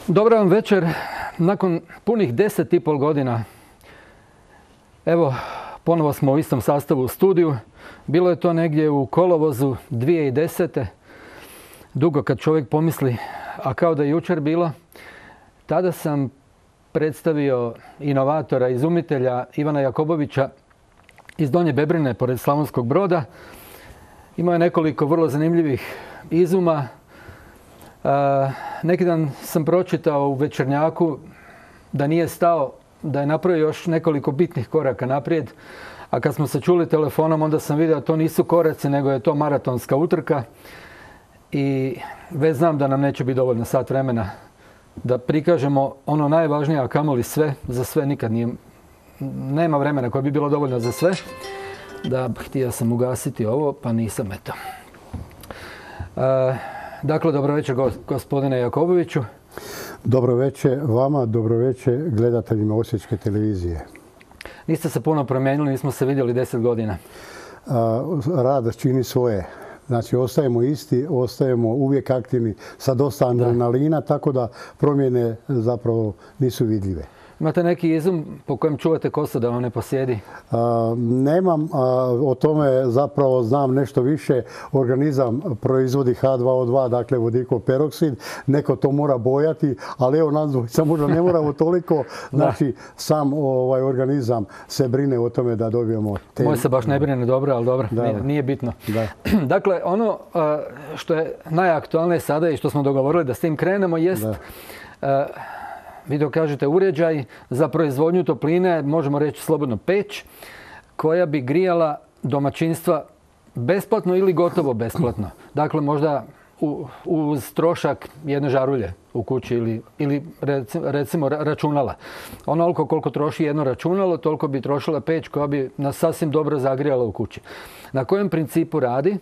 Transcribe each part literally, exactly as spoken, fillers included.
Dobar vam večer. Nakon punih deset i pol godina, evo, ponovo smo u istom sastavu u studiju. Bilo je to negdje u kolovozu dvije tisuće desete. Dugo kad čovjek pomisli, a kao da je jučer bilo. Tada sam predstavio inovatora, izumitelja Ivana Jakobovića iz Donje Bebrine, pored Slavonskog Broda. Imao je nekoliko vrlo zanimljivih izuma. Uh, neki dan sam pročitao u Večernjaku da nije stao, da je napravio još nekoliko bitnih koraka naprijed. A kad smo se čuli telefonom, onda sam vidio da to nisu koraci, nego je to maratonska utrka. I već znam da nam neće biti dovoljno sat vremena da prikažemo ono najvažnije, a kamoli sve. Za sve nikad nije, nema vremena koje bi bilo dovoljno za sve. Da, htio sam ugasiti ovo, pa nisam, eto. Uh, Dakle, dobro večer gospodine Jakoboviću. Dobro večer vama, dobro večer gledateljima Osječke televizije. Niste se puno promijenili, nismo se vidjeli deset godina. Rad čini svoje. Znači, ostajemo isti, ostajemo uvijek aktivni sa dosta adrenalina, da. Tako da promjene zapravo nisu vidljive. Imate neki izum po kojem čuvate kosu da vam ne posjedi? A, nemam, a, o tome zapravo znam nešto više. Organizam proizvodi H dva O dva, dakle vodikov peroksid. Neko to mora bojati, ali evo nas dvojica možda ne moramo toliko. Znači, sam ovaj organizam se brine o tome da dobijemo te... Moj se baš ne brine dobro, ali dobro, nije, nije bitno. Da. Dakle, ono što je najaktualnije sada i što smo dogovorili da s tim krenemo jest... Da. Vi dokažete uređaj za proizvodnju topline, možemo reći slobodno peć, koja bi grijala domaćinstva besplatno ili gotovo besplatno. Dakle, možda u, uz trošak jedne žarulje u kući ili, ili recimo računala. Onoliko koliko troši jedno računalo, toliko bi trošila peć koja bi nas sasvim dobro zagrijala u kući. Na kojem principu radi?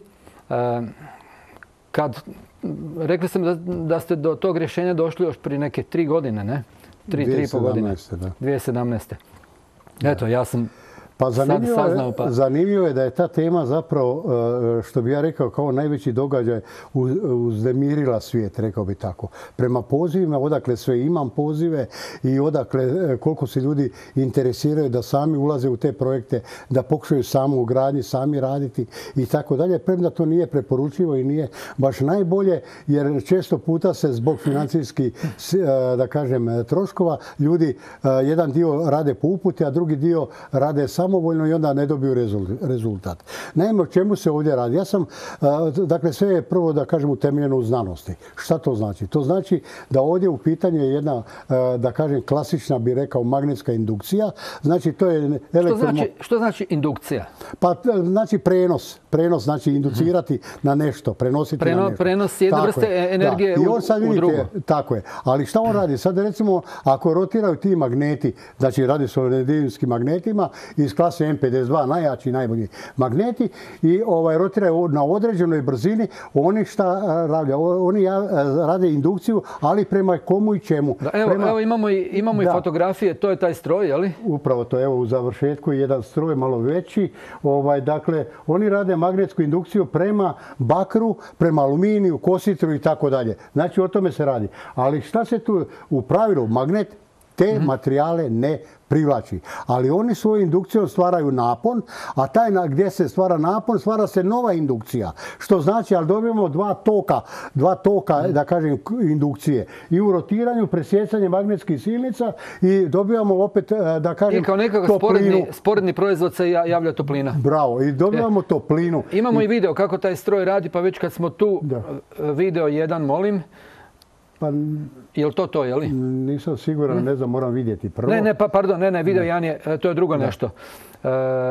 Kad... Rekli sam da, da ste do tog rješenja došli još prije neke tri godine, ne? Tri, tri i pol godine. Da. dvije tisuće sedamnaeste. Eto, ja sam pa zanimljivo, sad saznao. Pa... zanimljivo je da je ta tema zapravo, što bi ja rekao, kao najveći događaj uznemirila svijet, rekao bi tako. Prema pozivima, odakle sve imam pozive i odakle koliko se ljudi interesiraju da sami ulaze u te projekte, da pokušaju samo u gradnji, sami raditi i tako dalje. Premda to nije preporučivo i nije baš najbolje, jer često puta se zbog financijskih, da kažem, troškova, ljudi jedan dio rade po uputi, a drugi dio rade samo samovoljno i onda ne dobiju rezultat. Naime, o čemu se ovdje radi? Ja sam, dakle, sve je prvo, da kažem, utemeljeno u znanosti. Šta to znači? To znači da ovdje u pitanju je jedna, da kažem, klasična, bi rekao, magnetska indukcija. Znači, to je elektromo... Što znači, što znači indukcija? Pa, znači prenos. Prenos znači inducirati mm-hmm. na nešto, prenositi Preno, na nešto. Prenos jedne vrste energije u, u drugu. Tako je. Ali šta on radi? Sad recimo, ako rotiraju ti magneti, znači radi se o neodimskim magnetima iz klase M pedeset dva, najjači, najbolji magneti, i ovaj, rotiraju na određenoj brzini, oni šta rade? Oni rade indukciju, ali prema komu i čemu. Da, evo, prema... evo imamo, i, imamo i fotografije, to je taj stroj, je li? Upravo to, evo u završetku jedan stroj malo veći. Ovaj, dakle, oni rade magnetsku indukciju prema bakru, prema aluminiju, kositru i tako dalje. Znači, o tome se radi. Ali šta se tu u pravilu, magnet te mm-hmm. materijale ne privlači. Ali oni svojom indukcijom stvaraju napon, a taj na, gdje se stvara napon, stvara se nova indukcija. Što znači, ali dobijemo dva toka, dva toka, mm. da kažem, indukcije. I u rotiranju, presjecanje magnetskih silnica i dobijamo opet, da kažem, I kao nekakav sporedni, sporedni proizvod se javlja toplina. Bravo. I dobijamo e. toplinu. Imamo i i video kako taj stroj radi, pa već kad smo tu, da. video jedan, molim. Pa, je li to to, je li? Nisam siguran, hmm? ne znam, moram vidjeti prvo. Ne, ne, pa pardon, ne, ne, video jedan je, to je drugo ne. nešto. E,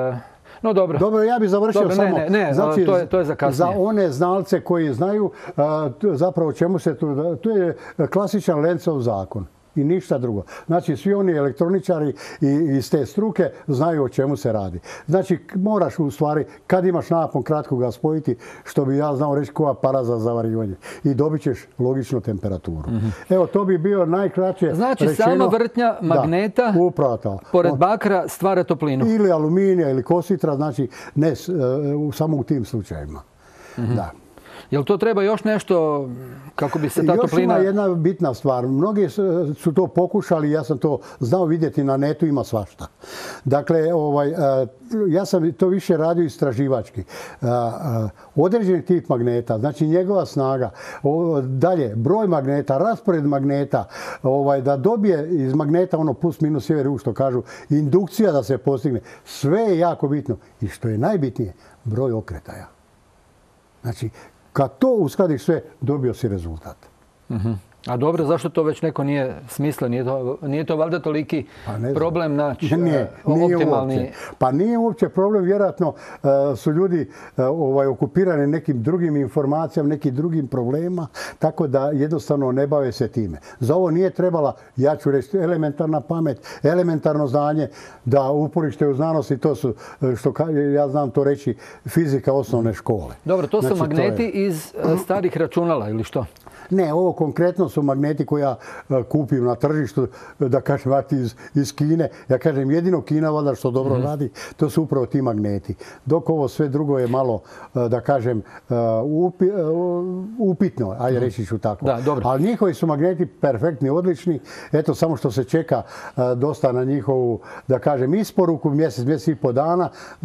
no dobro. Dobro, ja bih završio dobro, samo. Ne, ne, ne, znači, to je, to je za kasnije. Za one znalce koji znaju, zapravo čemu se tu, tu je klasičan Lencov zakon. I ništa drugo. Znači, svi oni elektroničari iz te struke znaju o čemu se radi. Znači, moraš u stvari, kad imaš napon, kratko ga spojiti, što bi ja znao reći koja para za zavarivanje. I dobit ćeš logičnu temperaturu. Mm-hmm. Evo, to bi bio najkraće znači, rečeno. Znači, sama vrtnja magneta, da, upravo to. Pored bakra, stvara toplinu. Ili aluminija, ili kositra, znači, ne, samo u tim slučajevima. Mm-hmm. Da. Jel to treba još nešto kako bi se ta još toplina... Još ima jedna bitna stvar. Mnogi su to pokušali, ja sam to znao vidjeti na netu, ima svašta. Dakle, ovaj, ja sam to više radio istraživački. Određeni tip magneta, znači njegova snaga, dalje, broj magneta, raspored magneta, ovaj, da dobije iz magneta ono plus minus sjever jug što kažu, indukcija da se postigne. Sve je jako bitno. I što je najbitnije, broj okretaja. Znači, kad to uskladiš sve, dobio si rezultat. Uh-huh. A dobro, zašto to već neko nije smisle? Nije to, nije to valjda toliki pa problem naći nije, nije optimalni... Uopće. Pa nije uopće problem, vjerojatno uh, su ljudi uh, ovaj, okupirani nekim drugim informacijama, nekim drugim problemima, tako da jednostavno ne bave se time. Za ovo nije trebala, ja ću reći, elementarna pamet, elementarno znanje, da uporište u znanosti, to su, što ja znam to reći, fizika osnovne škole. Dobro, to su znači, magneti to je... iz starih računala ili što? Ne, ovo konkretno su magneti koje ja kupim na tržištu, da kažem, iz, iz Kine. Ja kažem, jedino Kina, valjda što dobro mm-hmm. radi, to su upravo ti magneti. Dok ovo sve drugo je malo, da kažem, upi, upitno, ajde mm-hmm. reći ću tako. Da, dobro. Ali njihovi su magneti perfektni, odlični. Eto, samo što se čeka dosta na njihovu, da kažem, isporuku, mjesec, mjesec i po dana.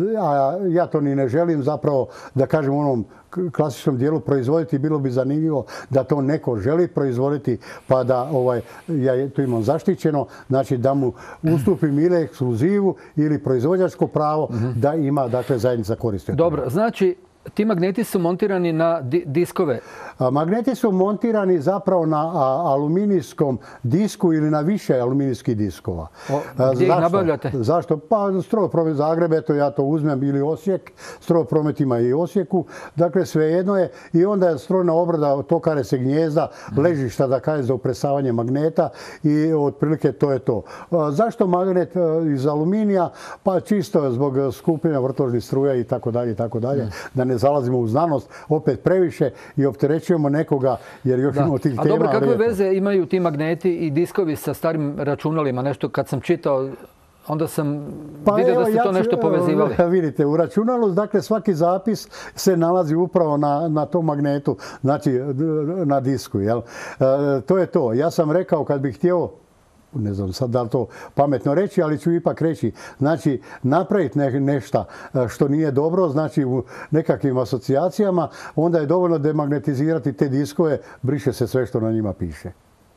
A ja to ni ne želim zapravo, da kažem, u onom klasičnom dijelu proizvoditi. Bilo bi zanimljivo da to neko želi proizvoditi, pa da ovaj, ja to imam zaštićeno, znači da mu ustupim ili ekskluzivu ili proizvođačko pravo mm-hmm. da ima, dakle, zajednica koristi. Dobro, znači ti magneti su montirani na di diskove? A, magneti su montirani zapravo na a, aluminijskom disku ili na više aluminijskih diskova. O, gdje ih nabavljate? Zašto? Pa Strojopromet Zagreb, eto ja to uzmem, ili Osijek. Strojopromet ima i Osijeku. Dakle, svejedno je. I onda je strojna obrada, tokare se gnjezda, mm. ležišta, da kaže, za upresavanje magneta i otprilike to je to. A, zašto magnet a, iz aluminija? Pa čisto zbog skupljanja vrtožnih struja i tako dalje i tako dalje. Mm. Da ne zalazimo u znanost opet previše i opterećujemo nekoga jer još imamo tih tema. A dobro, kakve veze imaju ti magneti i diskovi sa starim računalima? Nešto kad sam čitao, onda sam pa vidio evo, da ste ja to nešto povezivali. Vidite, u računalu, dakle, svaki zapis se nalazi upravo na, na tom magnetu, znači na disku. Jel? E, to je to. Ja sam rekao kad bih htio, ne znam sad da li to pametno reći, ali ću ipak reći, znači napraviti ne, nešto što nije dobro, znači u nekakvim asocijacijama, onda je dovoljno demagnetizirati te diskove, briše se sve što na njima piše.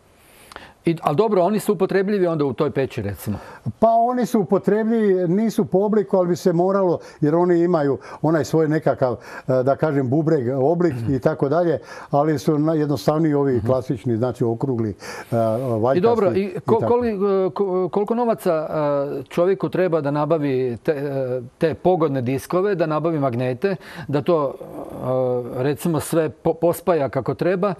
I, ali dobro, oni su upotrebljivi onda u toj peći, recimo? Pa oni su upotrebljivi, nisu po obliku, ali bi se moralo, jer oni imaju onaj svoj nekakav, da kažem, bubreg oblik mm. i tako dalje, ali su jednostavniji ovi mm-hmm. klasični, znači okrugli, valjkasti. I dobro, i ko, koliko, koliko novaca čovjeku treba da nabavi te, te pogodne diskove, da nabavi magnete, da to, recimo, sve pospaja kako treba,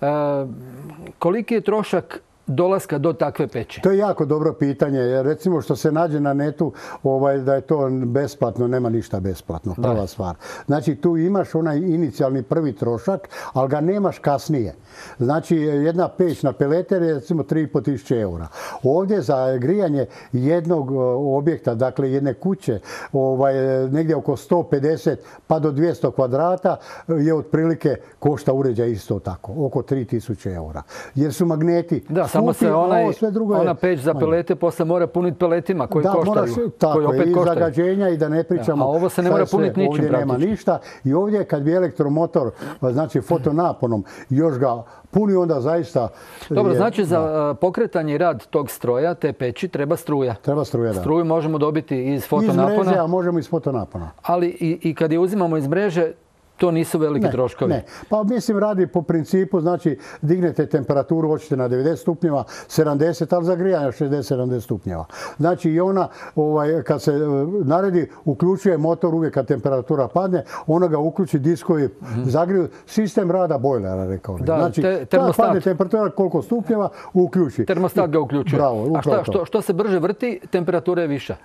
koliki je trošak dolaska do takve peći? To je jako dobro pitanje. Recimo što se nađe na netu ovaj, da je to besplatno, nema ništa besplatno. Prva da. stvar. Znači tu imaš onaj inicijalni prvi trošak, ali ga nemaš kasnije. Znači jedna peć na peleter je recimo tri i po tisuće eura. Ovdje za grijanje jednog objekta, dakle jedne kuće, ovaj, negdje oko sto pedeset pa do dvjesto kvadrata je otprilike košta uređaj isto tako. Oko tri tisuće eura. Jer su magneti da, samo se onaj, ona peć za pelete posle mora puniti peletima koji da, koštaju. Moraš, tako, koji opet i koštaju. Zagađenja i da ne pričamo. Ja, a ovo se ne mora puniti ničim ovdje praktično. Nema ništa. I ovdje kad bi elektromotor, znači fotonaponom, još ga puni, onda zaista... Dobro, je, znači za da. pokretanje rad tog stroja, te peći, treba struja. Treba struja, da. Struju možemo dobiti iz fotonapona. Iz mreže, a možemo iz fotonapona. Ali i, i kad je uzimamo iz mreže, to nisu veliki ne, troškovi. Ne, pa mislim radi po principu, znači dignete temperaturu, hoćete na devedeset stupnjeva, sedamdeset, ali za grijanje šezdeset sedamdeset stupnjeva. Znači i ona, ovaj, kad se naredi, uključuje motor uvijek kad temperatura padne, ona ga uključi, diskovi mm-hmm. zagriju, sistem rada bojlera, rekao bih. Da, znači, te, termostat. Padne temperatura koliko stupnjeva, uključi. Termostat ga uključuje. Bravo, a šta, što, što se brže vrti, temperatura je viša?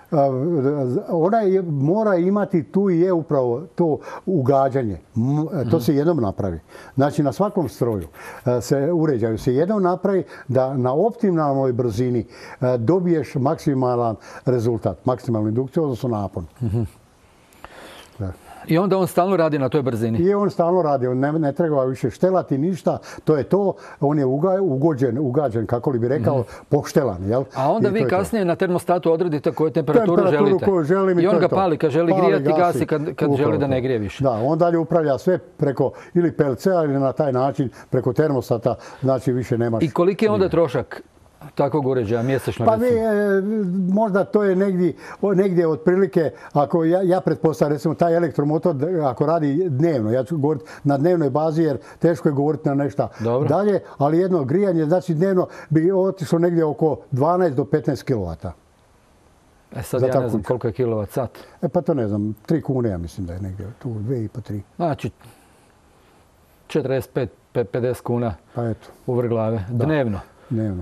Ona je, mora imati, tu i je upravo to ugađanje. To se jednom napravi. Znači, na svakom stroju se uređaju se jednom napravi da na optimalnoj brzini dobiješ maksimalan rezultat, maksimalnu indukciju, odnosno napon. Mm-hmm. I onda on stalno radi na toj brzini? I on stalno radi, on ne, ne treba više štelati ništa, to je to, on je uga, ugođen, ugađen, kako li bi rekao, mm. poštelan. Jel? A onda vi kasnije to. na termostatu odredite koju temperaturu, temperaturu želite. Koju želim, i on ga pali kad želi pali, grijati, gasi, gasi kad, kad želi da ne grije više. Da, on dalje upravlja sve preko ili P L C-a ili na taj način preko termostata, znači više nemaš. I koliki je onda trošak takvog uređaja mjesečno? Pa mi, e, možda to je negdje, negdje otprilike, ako ja, ja pretpostavljam, recimo taj elektromotor ako radi dnevno, ja ću govoriti na dnevnoj bazi jer teško je govoriti na nešto dalje, ali jedno grijanje, znači dnevno bi otišlo negdje oko dvanaest do petnaest kilovata. E sad ja ne znam koliko je kilovat sat. E pa to ne znam, tri kune ja mislim da je negdje, tu dve i po tri. Znači, četrdeset pet do pedeset kuna pa eto. u vrh glave, dnevno. Dnevno.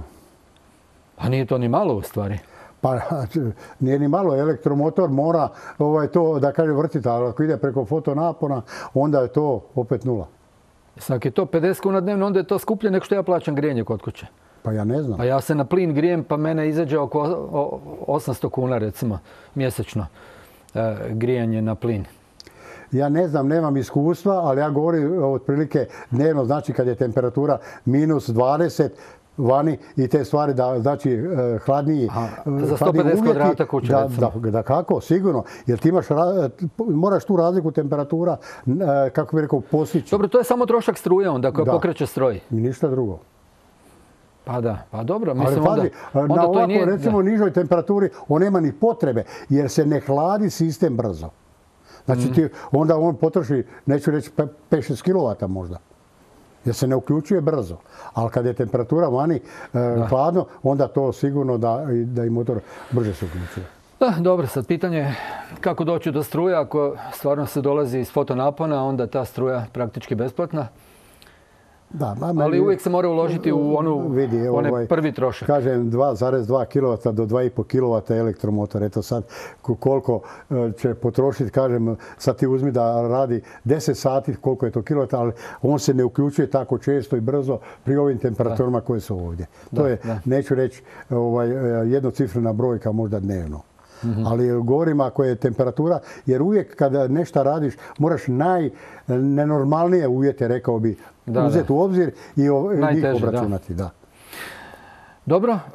Pa nije to ni malo u stvari. Pa nije ni malo, elektromotor mora ovaj, to da kaže vrtiti, ali ako ide preko fotonapona, onda je to opet nula. Sad je to pedeset kuna dnevno, onda je to skuplje nego što ja plaćam grijanje kod kuće. Pa ja ne znam. Pa ja se na plin grijem, pa mene izađe oko osamsto kuna recimo mjesečno e, grijanje na plin. Ja ne znam, nemam iskustva, ali ja govorim otprilike dnevno, znači kad je temperatura minus dvadeset, vani i te stvari da znači hladniji Aha, za sto pedeset kvadrata kuće, da, da, da kako, sigurno. Jer ti imaš, moraš tu razliku temperatura, kako bi rekao, postići. Dobro, to je samo trošak struje onda koja pokreće stroj. I ništa drugo. Pa da, pa dobro. Mislim, ali pazi, onda, na onda ovako, nije, recimo, da. nižoj temperaturi on nema ni potrebe jer se ne hladi sistem brzo. Znači, mm. ti, onda on potroši, neću reći, pet šest kilovata možda. Jer se ne uključuje brzo. Ali kad je temperatura vani e, hladno, onda to sigurno da, da i motor brže se uključuje. Da, dobro, sad pitanje je kako doći do struje. Ako stvarno se dolazi iz fotonapona, onda ta struja praktički besplatna. Da, ma, ali meni, uvijek se mora uložiti u onu, vidi, onaj ovaj, prvi trošak. Kažem dva zarez dva kilovata do dva i po kilovata elektromotor. Eto sad koliko će potrošiti, kažem, sad ti uzmi da radi deset sati, koliko je to kilovata, ali on se ne uključuje tako često i brzo pri ovim temperaturama koje su ovdje. Da, to je, da. neću reći, ovaj, jednocifrena brojka možda dnevno. Mm-hmm. Ali govorim ako je temperatura, jer uvijek kada nešto radiš moraš najnenormalnije uvjete, rekao bi, da, uzeti da. u obzir i njih obračunati. Da. Da. Dobro. E,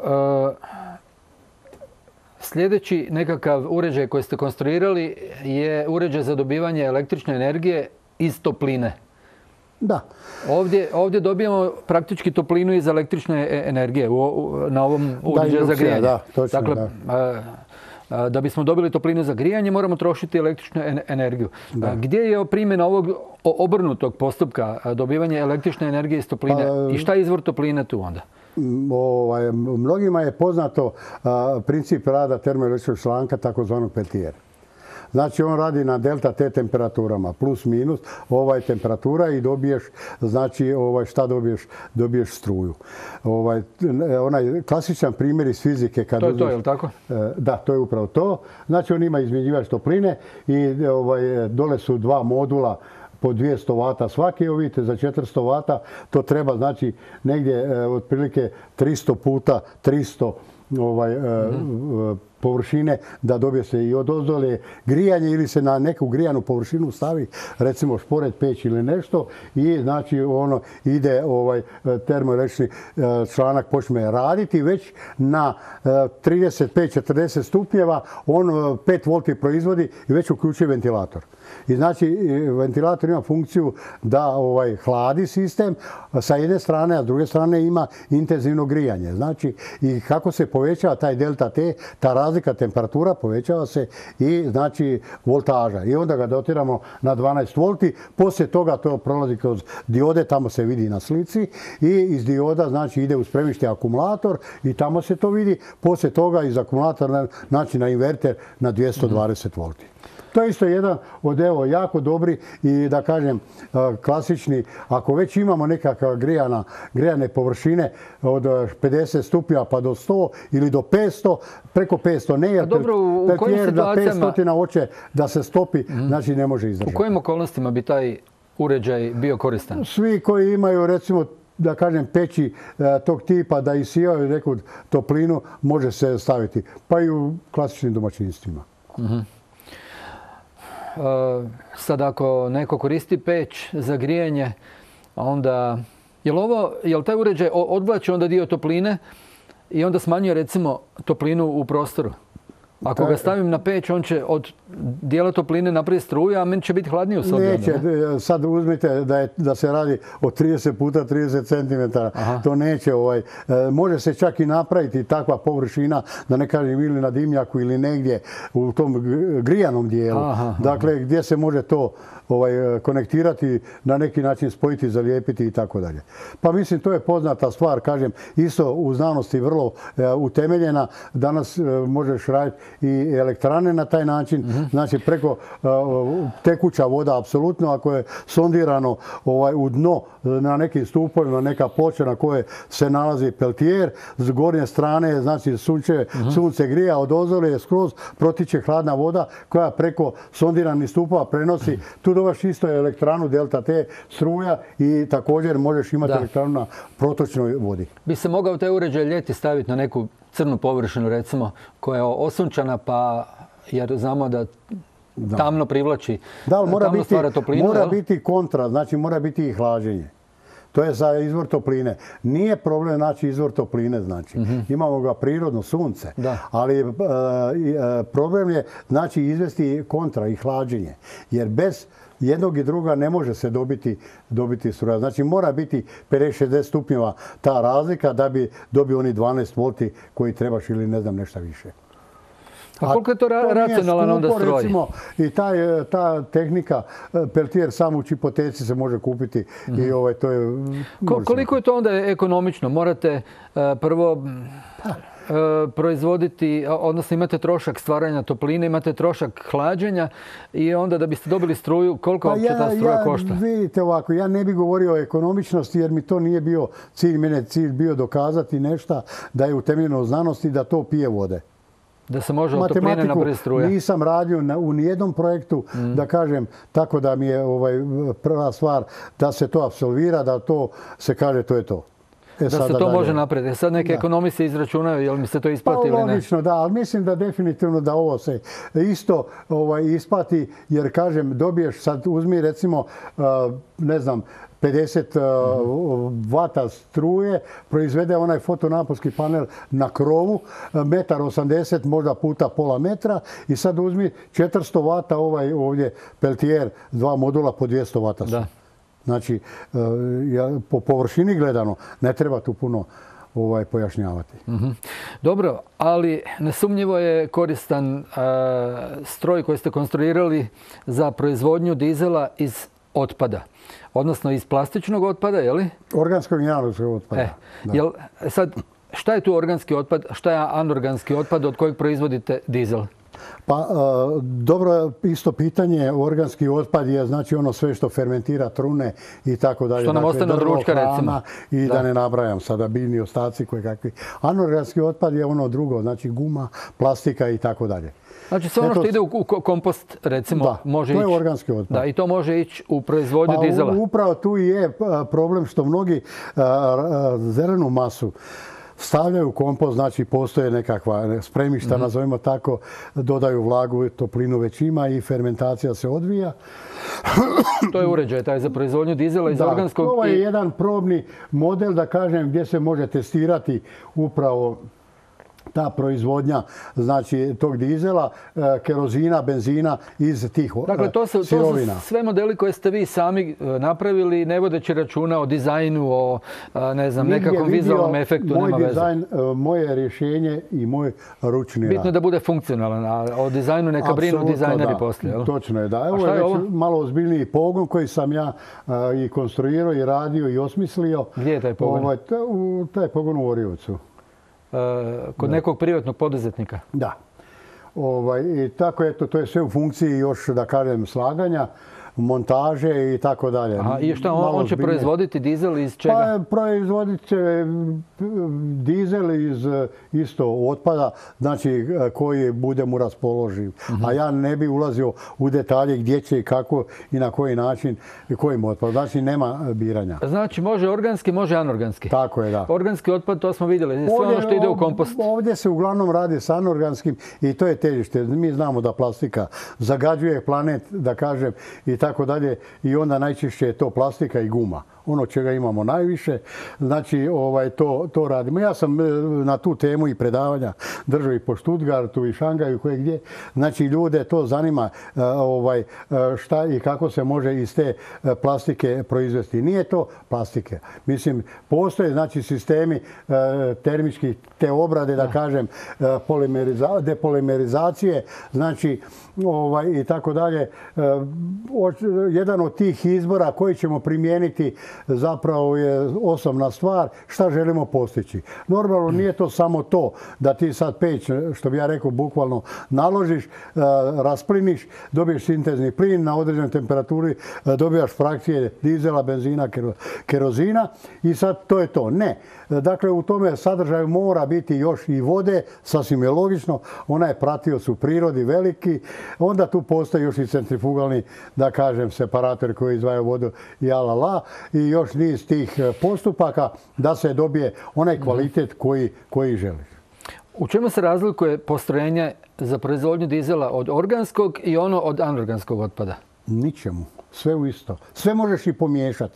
sljedeći nekakav uređaj koji ste konstruirali je uređaj za dobivanje električne energije iz topline. Da. Ovdje, ovdje dobijamo praktički toplinu iz električne energije u, u, na ovom uređaju za grijanje. Da, točno, dakle, da. Da bismo dobili toplinu za grijanje, moramo trošiti električnu energiju. Da. Gdje je primjena ovog obrnutog postupka dobivanja električne energije iz topline pa, i šta je izvor topline tu onda? Ovaj, mnogima je poznato a, princip rada termoelektričnog članka, takozvanog Peltier. Znači on radi na delta T temperaturama, plus minus, ovaj temperatura i dobiješ, znači ovaj, šta dobiješ? Dobiješ struju. Ovaj, onaj klasičan primjer iz fizike. Kad to je uzmeš, to, je li tako? Da, to je upravo to. Znači on ima izmjenjivač topline i ovaj, dole su dva modula po dvjesto vata svaki, vidite, za četiristo vata to treba, znači negdje eh, otprilike tristo puta tristo ovaj, mm-hmm. površine da dobije se i od ozdole grijanje ili se na neku grijanu površinu stavi, recimo šporet, peć ili nešto i znači ono ide ovaj termoelektrični članak počne raditi već na trideset pet četrdeset stupnjeva, on pet volti proizvodi i već uključuje ventilator. I znači ventilator ima funkciju da ovaj hladi sistem sa jedne strane, a s druge strane ima intenzivno grijanje. Znači i kako se povećava taj delta T, ta razlika temperatura povećava se i znači voltaža. I onda ga dotiramo na dvanaest volti, poslije toga to prolazi kroz diode, tamo se vidi na slici i iz dioda znači ide u spremište akumulator i tamo se to vidi, poslije toga iz akumulatora znači na inverter na dvjesto dvadeset volti. To je isto jedan od evo, jako dobri i da kažem klasični, ako već imamo nekakve grijana, grijane površine od pedeset stupnjeva pa do sto ili do petsto, preko petsto ne, jer dobro, u kojim da petsto hoće da se stopi, mm. znači ne može izdržati. U kojim okolnostima bi taj uređaj bio koristan? Svi koji imaju recimo da kažem peći e, tog tipa da isijaju neku toplinu može se staviti, pa i u klasičnim domaćinstvima. Mm-hmm. sad ako neko koristi peć za grijanje, onda jel ovo, jel taj uređaj odvlači onda dio topline i onda smanjuje recimo toplinu u prostoru? Ako ga stavim na peć, on će od dijela topline napraviti struju, a meni će biti hladnije u sobi. Neće, ne? Sad uzmite da, je, da se radi o trideset puta trideset centimetara. Aha. To neće. Ovaj, može se čak i napraviti takva površina, da ne kažem ili na dimnjaku ili negdje u tom grijanom dijelu. Aha, aha. Dakle, gdje se može to ovaj, konektirati, na neki način spojiti, zalijepiti i tako dalje. Pa mislim, to je poznata stvar, kažem, isto u znanosti vrlo e, utemeljena. Danas e, možeš raditi i elektrane na taj način. Mm-hmm. Znači, preko e, tekuća voda, apsolutno, ako je sondirano ovaj, u dno na nekim stupovima, neka ploča na koje se nalazi peltijer, s gornje strane, znači sunce, mm-hmm. sunce grija, od ozore je skroz protiče hladna voda koja preko sondiranih stupova prenosi. Tu dobaš isto elektranu delta T struja i također možeš imati da. elektranu na protočnoj vodi. Bi se mogao taj uređaj ljeti staviti na neku crnu površinu, recimo, koja je osunčana, pa jer znamo da da. tamno privlači, da, ali mora tamno biti, stvara toplinu. Mora jel? biti kontra, znači mora biti i hlađenje. To je za izvor topline. Nije problem naći izvor topline, znači. Mm-hmm. Imamo ga prirodno, sunce. Da. Ali e, e, problem je znači izvesti kontra i hlađenje. Jer bez jednog i druga ne može se dobiti, dobiti struja. Znači mora biti pedeset šezdeset stupnjeva ta razlika da bi dobio oni dvanaest volti koji trebaš ili ne znam nešto više. A koliko je to, to racionalan onda stroj? Recimo, i taj, ta tehnika, peltijer sam u Čipoteci se može kupiti. Mm-hmm. I ovaj, to je, Ko, koliko je to onda ekonomično? Morate uh, prvo uh, proizvoditi, odnosno imate trošak stvaranja topline, imate trošak hlađenja i onda da biste dobili struju, koliko pa će ja, ta struja ja, košta? Vidite ovako, ja ne bih govorio o ekonomičnosti jer mi to nije bio cilj. Mene cilj bio dokazati nešto da je utemeljeno u znanosti da to pije vode. Da se može od topline napraviti struja. Nisam radio na, u nijednom projektu, mm. da kažem, tako da mi je ovaj, prva stvar da se to apsolvira, da to se kaže to je to. E, da se to dalje može napraviti. Sad neke ekonomisti izračunaju, jel mi se to isplati ili ne? Pa logično, da, ali mislim da definitivno da ovo se isto ovaj, isplati, jer kažem, dobiješ sad, uzmi recimo, uh, ne znam, pedeset vata struje, proizvede onaj fotonaponski panel na krovu, metar osamdeset, možda puta pola metra i sad uzmi četiristo vata ovaj ovdje peltijer, dva modula po dvjesto vata. Da. Znači, po površini gledano, ne treba tu puno ovaj, pojašnjavati. Mm-hmm. Dobro, ali nesumnjivo je koristan uh, stroj koji ste konstruirali za proizvodnju dizela iz otpada. Odnosno iz plastičnog otpada, je li? Organskog i anorganskog otpada. E, jel, sad, šta je tu organski otpad, šta je anorganski otpad od kojeg proizvodite dizel? Pa, dobro, isto pitanje, organski otpad je znači ono sve što fermentira trune i tako dalje. Što nam dakle, ostane od ručka, recimo. I da. da ne nabrajam sada biljni ostaci koji kakvi. Anorganski otpad je ono drugo, znači guma, plastika i tako dalje. Znači sve ono Eto, što ide u kompost, recimo, da, može to ići. je organski otpad. Da, i to može ići u proizvodnju pa, dizela. Upravo tu je problem što mnogi a, a, zelenu masu stavljaju u kompost, znači postoje nekakva spremišta, mm-hmm. nazovimo tako, dodaju vlagu, toplinu već ima i fermentacija se odvija. To je uređaj taj za proizvodnju dizela iz da, organskog. Ovo je i jedan probni model, da kažem, gdje se može testirati upravo ta proizvodnja, znači tog dizela, kerozina, benzina iz tih sirovina. Dakle, to su, to su sve modeli koje ste vi sami napravili, ne vodeći računa o dizajnu, o ne znam, nekakvom vizualnom efektu. Moj nema dizajn, veze. Moje rješenje i moj ručni rad. Bitno da bude funkcionalan, a o dizajnu neka brinu dizajneri poslije. Jel? Točno je, da. Evo je, je već malo ozbiljniji pogon koji sam ja uh, i konstruirao i radio i osmislio. Gdje je taj pogon? Ovaj, taj pogon u Orjevcu. Kod da. nekog privatnog poduzetnika? Da. Ovaj, i tako, eto, to je sve u funkciji još, da kažem, slaganja. montaže i tako dalje. I šta, on, on će proizvoditi dizel iz čega? Pa proizvodit će dizel iz isto otpada, znači koji bude mu raspoloživ. Uh-huh. A ja ne bi ulazio u detalje gdje će i kako i na koji način i kojim otpadom. Znači nema biranja. Znači može organski, može anorganski. Tako je, da. Organski otpad, to smo vidjeli, sve ono što ide u kompost. Ovdje se uglavnom radi s anorganskim i to je težište. Mi znamo da plastika zagađuje planet, da kažem, i tako dalje. I onda najčešće je to plastika i guma. Ono čega imamo najviše, znači ovaj, to, to radimo. Ja sam na tu temu i predavanja držao i po Stuttgartu i Šangaju koje gdje. Znači ljude to zanima ovaj, šta i kako se može iz te plastike proizvesti. Nije to plastike. Mislim, postoje znači sistemi termički te obrade, da kažem, polimeriza, depolimerizacije, znači ovaj, i tako dalje. Jedan od tih izbora koji ćemo primijeniti zapravo je osnovna stvar šta želimo postići. Normalno nije to samo to da ti sad peć, što bi ja rekao, bukvalno naložiš, raspliniš, dobiješ sintezni plin na određenoj temperaturi, dobijaš frakcije dizela, benzina, kerozina i sad to je to. Ne. Dakle, u tome sadržaju mora biti još i vode, sasvim je logično. Ona je pratioc u prirodi veliki. Onda tu postoji još i centrifugalni, da kažem, separator koji izdvajaju vodu i alala i još niz tih postupaka da se dobije onaj kvalitet koji, koji želiš. U čemu se razlikuje postrojenje za proizvodnju dizela od organskog i ono od anorganskog otpada? Ničemu. Sve u isto. Sve možeš i pomiješati.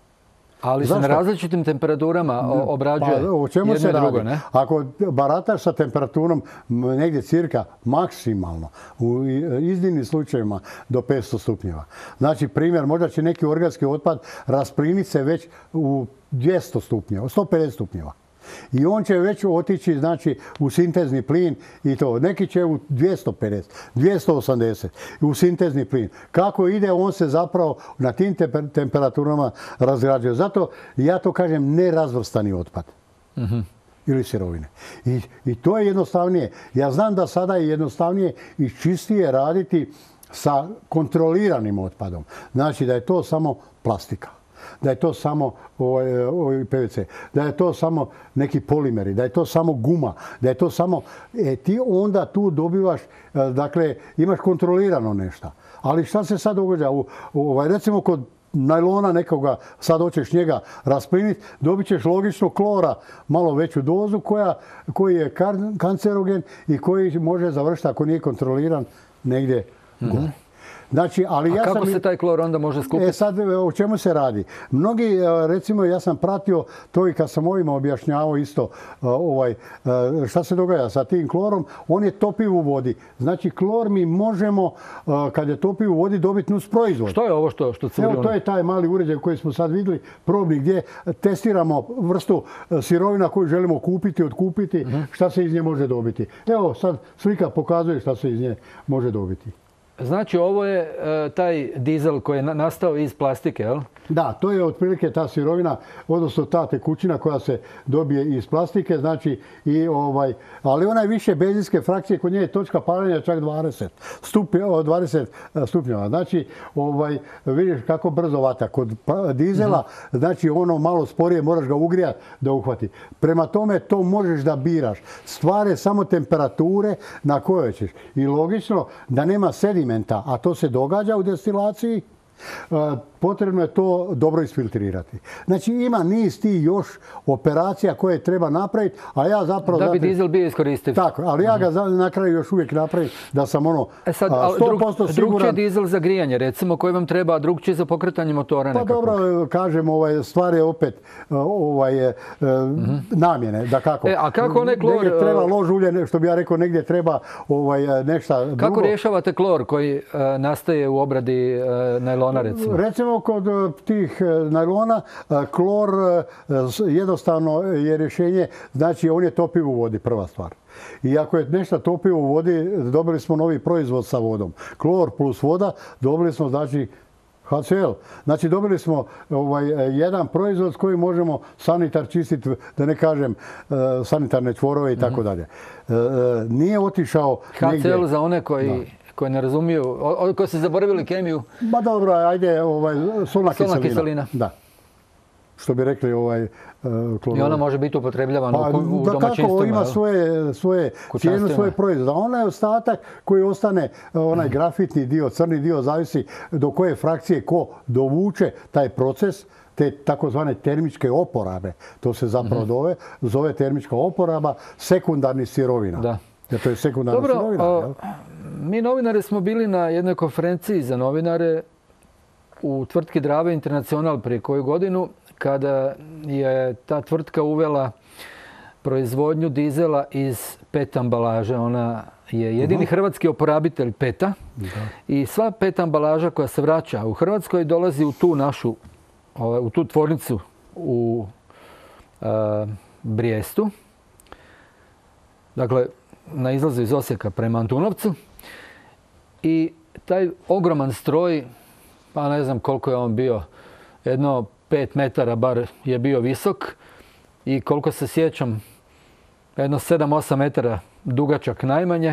Ali se na različitim temperaturama obrađuje pa, o čemu jedno se i drugo, radi? Ne? Ako barataš sa temperaturom negdje cirka maksimalno, u iznimnim slučajevima do petsto stupnjeva. Znači, primjer, možda će neki organski otpad raspliniti se već u dvjesto stupnjeva, sto pedeset stupnjeva. I on će već otići znači, u sintezni plin i to. Neki će u dvjesto pedeset, dvjesto osamdeset u sintezni plin. Kako ide, on se zapravo na tim temperaturama razgrađuje. Zato ja to kažem nerazvrstani otpad. Uh-huh. Ili sirovine. I, I to je jednostavnije. Ja znam da sada je jednostavnije i čistije raditi sa kontroliranim otpadom. Znači da je to samo plastika. Da je to samo ovaj, P V C, da je to samo neki polimeri, da je to samo guma, da je to samo... E, ti onda tu dobivaš, dakle, imaš kontrolirano nešto. Ali šta se sad događa? U, ovaj, recimo kod najlona nekoga, sad hoćeš njega raspliniti, dobit ćeš logično klora, malo veću dozu koja, koji je kancerogen i koji može završiti, ako nije kontroliran, negdje gore. Mm-hmm. Znači, ali A ja kako sam, se taj klor onda može skupiti? E sad, o čemu se radi? Mnogi, recimo, ja sam pratio to i kad sam ovima objašnjavao isto ovaj, šta se događa sa tim klorom, on je topiv u vodi. Znači, klor mi možemo, kad je topiv u vodi, dobiti nus proizvod. Što je ovo što, što curi? Evo, to je taj mali uređaj koji smo sad vidjeli, probni, gdje testiramo vrstu sirovina koju želimo kupiti, otkupiti, uh-huh. šta se iz nje može dobiti. Evo, sad slika pokazuje šta se iz nje može dobiti. Znači, ovo je e, taj dizel koji je nastao iz plastike, jel? Da, to je otprilike ta sirovina, odnosno ta tekućina koja se dobije iz plastike, znači i ovaj, ali ona je više benzinske frakcije, kod nje je točka paljenja čak dvadeset stupnjeva. Znači, ovaj, vidiš kako brzo vata. Kod dizela, mm-hmm. znači ono malo sporije, moraš ga ugrijati da uhvati. Prema tome, to možeš da biraš. Stvar je samo temperature na kojoj ćeš. I logično da nema sedimenta, a to se događa u destilaciji, potrebno je to dobro isfiltrirati. Znači ima niz ti još operacija koje treba napraviti, a ja zapravo... Da bi dizel bio iskoristiv. Tako, ali ja ga na kraju još uvijek napravim da sam ono e sad, sto posto drug, siguran... Drugčije dizel za grijanje, recimo, koji vam treba, drugčije za pokretanje motora nekako. Pa dobro, kažem, ovaj, stvar je opet ovaj, mm-hmm. namjene, da kako. E, a kako onaj klor... Negdje treba lož ulje, što bi ja rekao, negdje treba ovaj, nešto drugo. Kako rješavate klor koji uh, nastaje u obradi uh, najlona, recimo? Recimo, kod tih najlona, klor jednostavno je rješenje, znači on je topiv u vodi, prva stvar. I ako je nešto topivo u vodi, dobili smo novi proizvod sa vodom. Klor plus voda, dobili smo znači H C L. Znači dobili smo ovaj, jedan proizvod s kojim možemo sanitar čistiti, da ne kažem sanitarne čvorove i tako dalje. Nije otišao H C L negdje. za one koji koji ne razumiju, koji su zaboravili kemiju. Ma dobro, ajde, ovaj, solna, solna kiselina. Da. Što bi rekli ovaj klorol. I ona može biti upotrebljavana pa, u domaćinstvima. Kako ima svoje, svoje cijenu, svoje proizvode. Ona je ostatak koji ostane, onaj grafitni dio, crni dio, zavisi do koje frakcije ko dovuče taj proces, te takozvane termičke oporabe. To se zapravo dove, zove termička oporaba sekundarnih sirovina. Da. Jer to je sekundarna Dobro, sirovina. O, mi novinari smo bili na jednoj konferenciji za novinare u tvrtki Drave Internacional prije koju godinu, kada je ta tvrtka uvela proizvodnju dizela iz pet ambalaže. Ona je jedini uh-huh. hrvatski oporabitelj peta. Da. I sva pet ambalaža koja se vraća u Hrvatskoj dolazi u tu našu, u tu tvornicu u uh, Brijestu. Dakle, na izlazu iz Osijeka prema Antunovcu. I taj ogroman stroj, pa ne znam koliko je on bio, jedno pet metara bar je bio visok i koliko se sjećam, jedno sedam osam metara dugačak najmanje,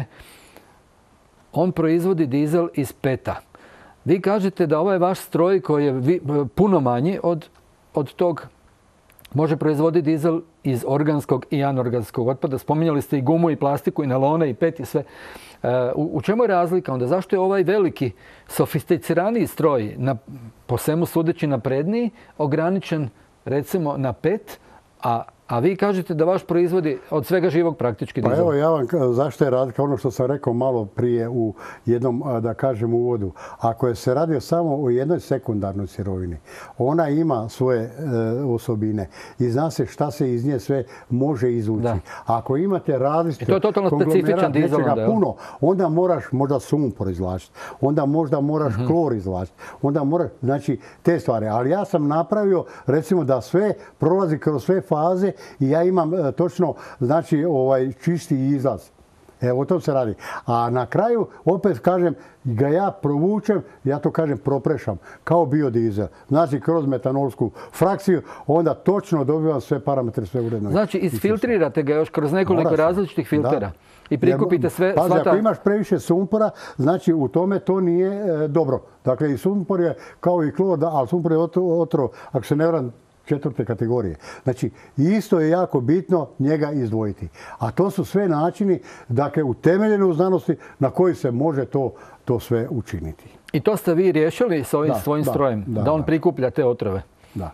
on proizvodi dizel iz peta. Vi kažete da ovaj vaš stroj koji je vi, puno manji od, od tog, može proizvoditi dizel iz organskog i anorganskog otpada. Spominjali ste i gumu i plastiku i nalone i pet i sve. U, u čemu je razlika onda? Zašto je ovaj veliki, sofisticiraniji stroj, na, po svemu sudeći napredniji, ograničen recimo na pet, a A vi kažete da vaš proizvodi od svega živog praktički dizel. Pa evo ja vam zašto je razlika, ono što sam rekao malo prije u jednom, da kažem, uvodu. Ako je se radi samo o jednoj sekundarnoj sirovini, ona ima svoje e, osobine i zna se šta se iz nje sve može izvući. Da. Ako imate različite konglomerat nečega puno, onda moraš možda sumpor izvlačiti, onda možda moraš uh-huh. klor izvlačiti, onda moraš, znači te stvari. Ali ja sam napravio recimo da sve prolazi kroz sve faze i ja imam e, točno, znači, ovaj čisti izlaz. Evo, o tom se radi. A na kraju, opet kažem, ga ja provučem, ja to kažem proprešam, kao biodizel. Znači, kroz metanolsku frakciju, onda točno dobivam sve parametre, sve uredno. Znači, isfiltrirate ga još kroz nekoliko različitih filtera. Da. I prikupite sve... Pazi, svata... ako imaš previše sumpora, znači u tome to nije e, dobro. Dakle, i sumpor je kao i klor, da, ali sumpor je otro, otro ako se ne varam, četvrte kategorije. Znači, isto je jako bitno njega izdvojiti. A to su sve načini, dakle, utemeljene u znanosti na koji se može to, to sve učiniti. I to ste vi riješili s ovim da, svojim da, strojem? Da, da on da. prikuplja te otrove? Da.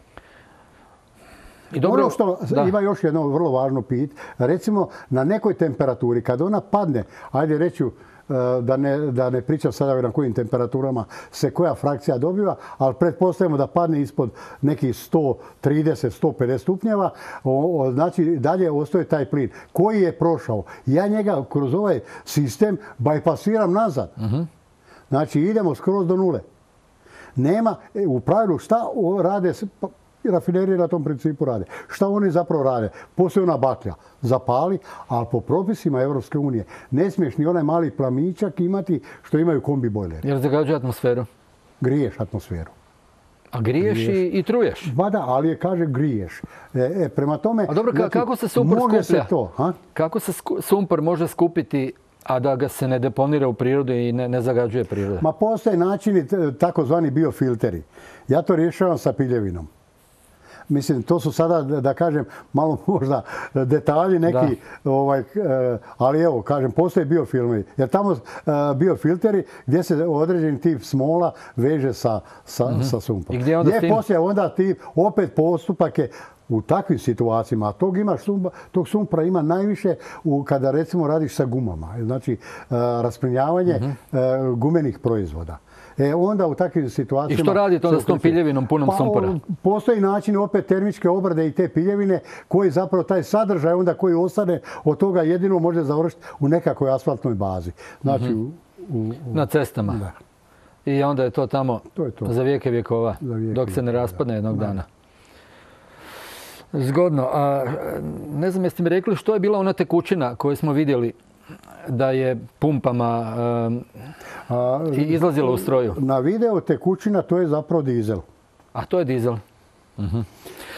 I dobro, ono što da. ima još jedno vrlo važno pit. Recimo, na nekoj temperaturi, kad ona padne, ajde reću, Da ne, da ne pričam sada na kojim temperaturama se koja frakcija dobiva, ali pretpostavimo da padne ispod nekih sto trideset do sto pedeset stupnjeva, o, o, znači dalje ostaje taj plin. Koji je prošao? Ja njega kroz ovaj sistem bajpasiram nazad. Uh-huh. Znači idemo skroz do nule. Nema, u pravilu šta rade... Rafinerije na tom principu rade. Šta oni zapravo rade? Postoji ona baklja, zapali, ali po propisima Evropske unije ne smiješ ni onaj mali plamičak imati što imaju kombi bojleri. Jer zagađuje atmosferu? Griješ atmosferu. A griješ, griješ. I, i truješ? Ba da, ali je kaže griješ. E, e, prema tome... A dobro, znači, kako se sumpor skuplja? Se to, ha? Kako se sku, sumpor može skupiti, a da ga se ne deponira u prirodu i ne, ne zagađuje priroda? Ma postoje načini, takozvani biofilteri. Ja to rješavam sa piljevinom. Mislim, to su sada, da kažem, malo možda detalji neki, ovaj, ali evo, kažem, postoje biofilmi. Jer tamo uh, biofilteri gdje se određeni tip smola veže sa, sa, mm-hmm. sa sumporom. I gdje onda gdje poslije onda ti opet postupak je u takvim situacijama, a tog, imaš, tog sumpora ima najviše u, kada recimo radiš sa gumama. Znači, uh, rasplinjavanje mm-hmm. uh, gumenih proizvoda. E, onda u takvim situacijama... I što radite onda s tom piljevinom punom pa, sumpora? Postoji način opet termičke obrade i te piljevine koji zapravo taj sadržaj onda koji ostane od toga jedino može završiti u nekakvoj asfaltnoj bazi. Znači, mm-hmm. u, u, u... na cestama. Da. I onda je to tamo to je to. za vijeke vjekova, vijeke dok se ne raspadne jednog da. dana. Zgodno. A, ne znam, jeste mi rekli što je bila ona tekućina koju smo vidjeli da je pumpama um, A, izlazila u stroju? Na video tekućina to je zapravo dizel. A to je dizel. Uh-huh.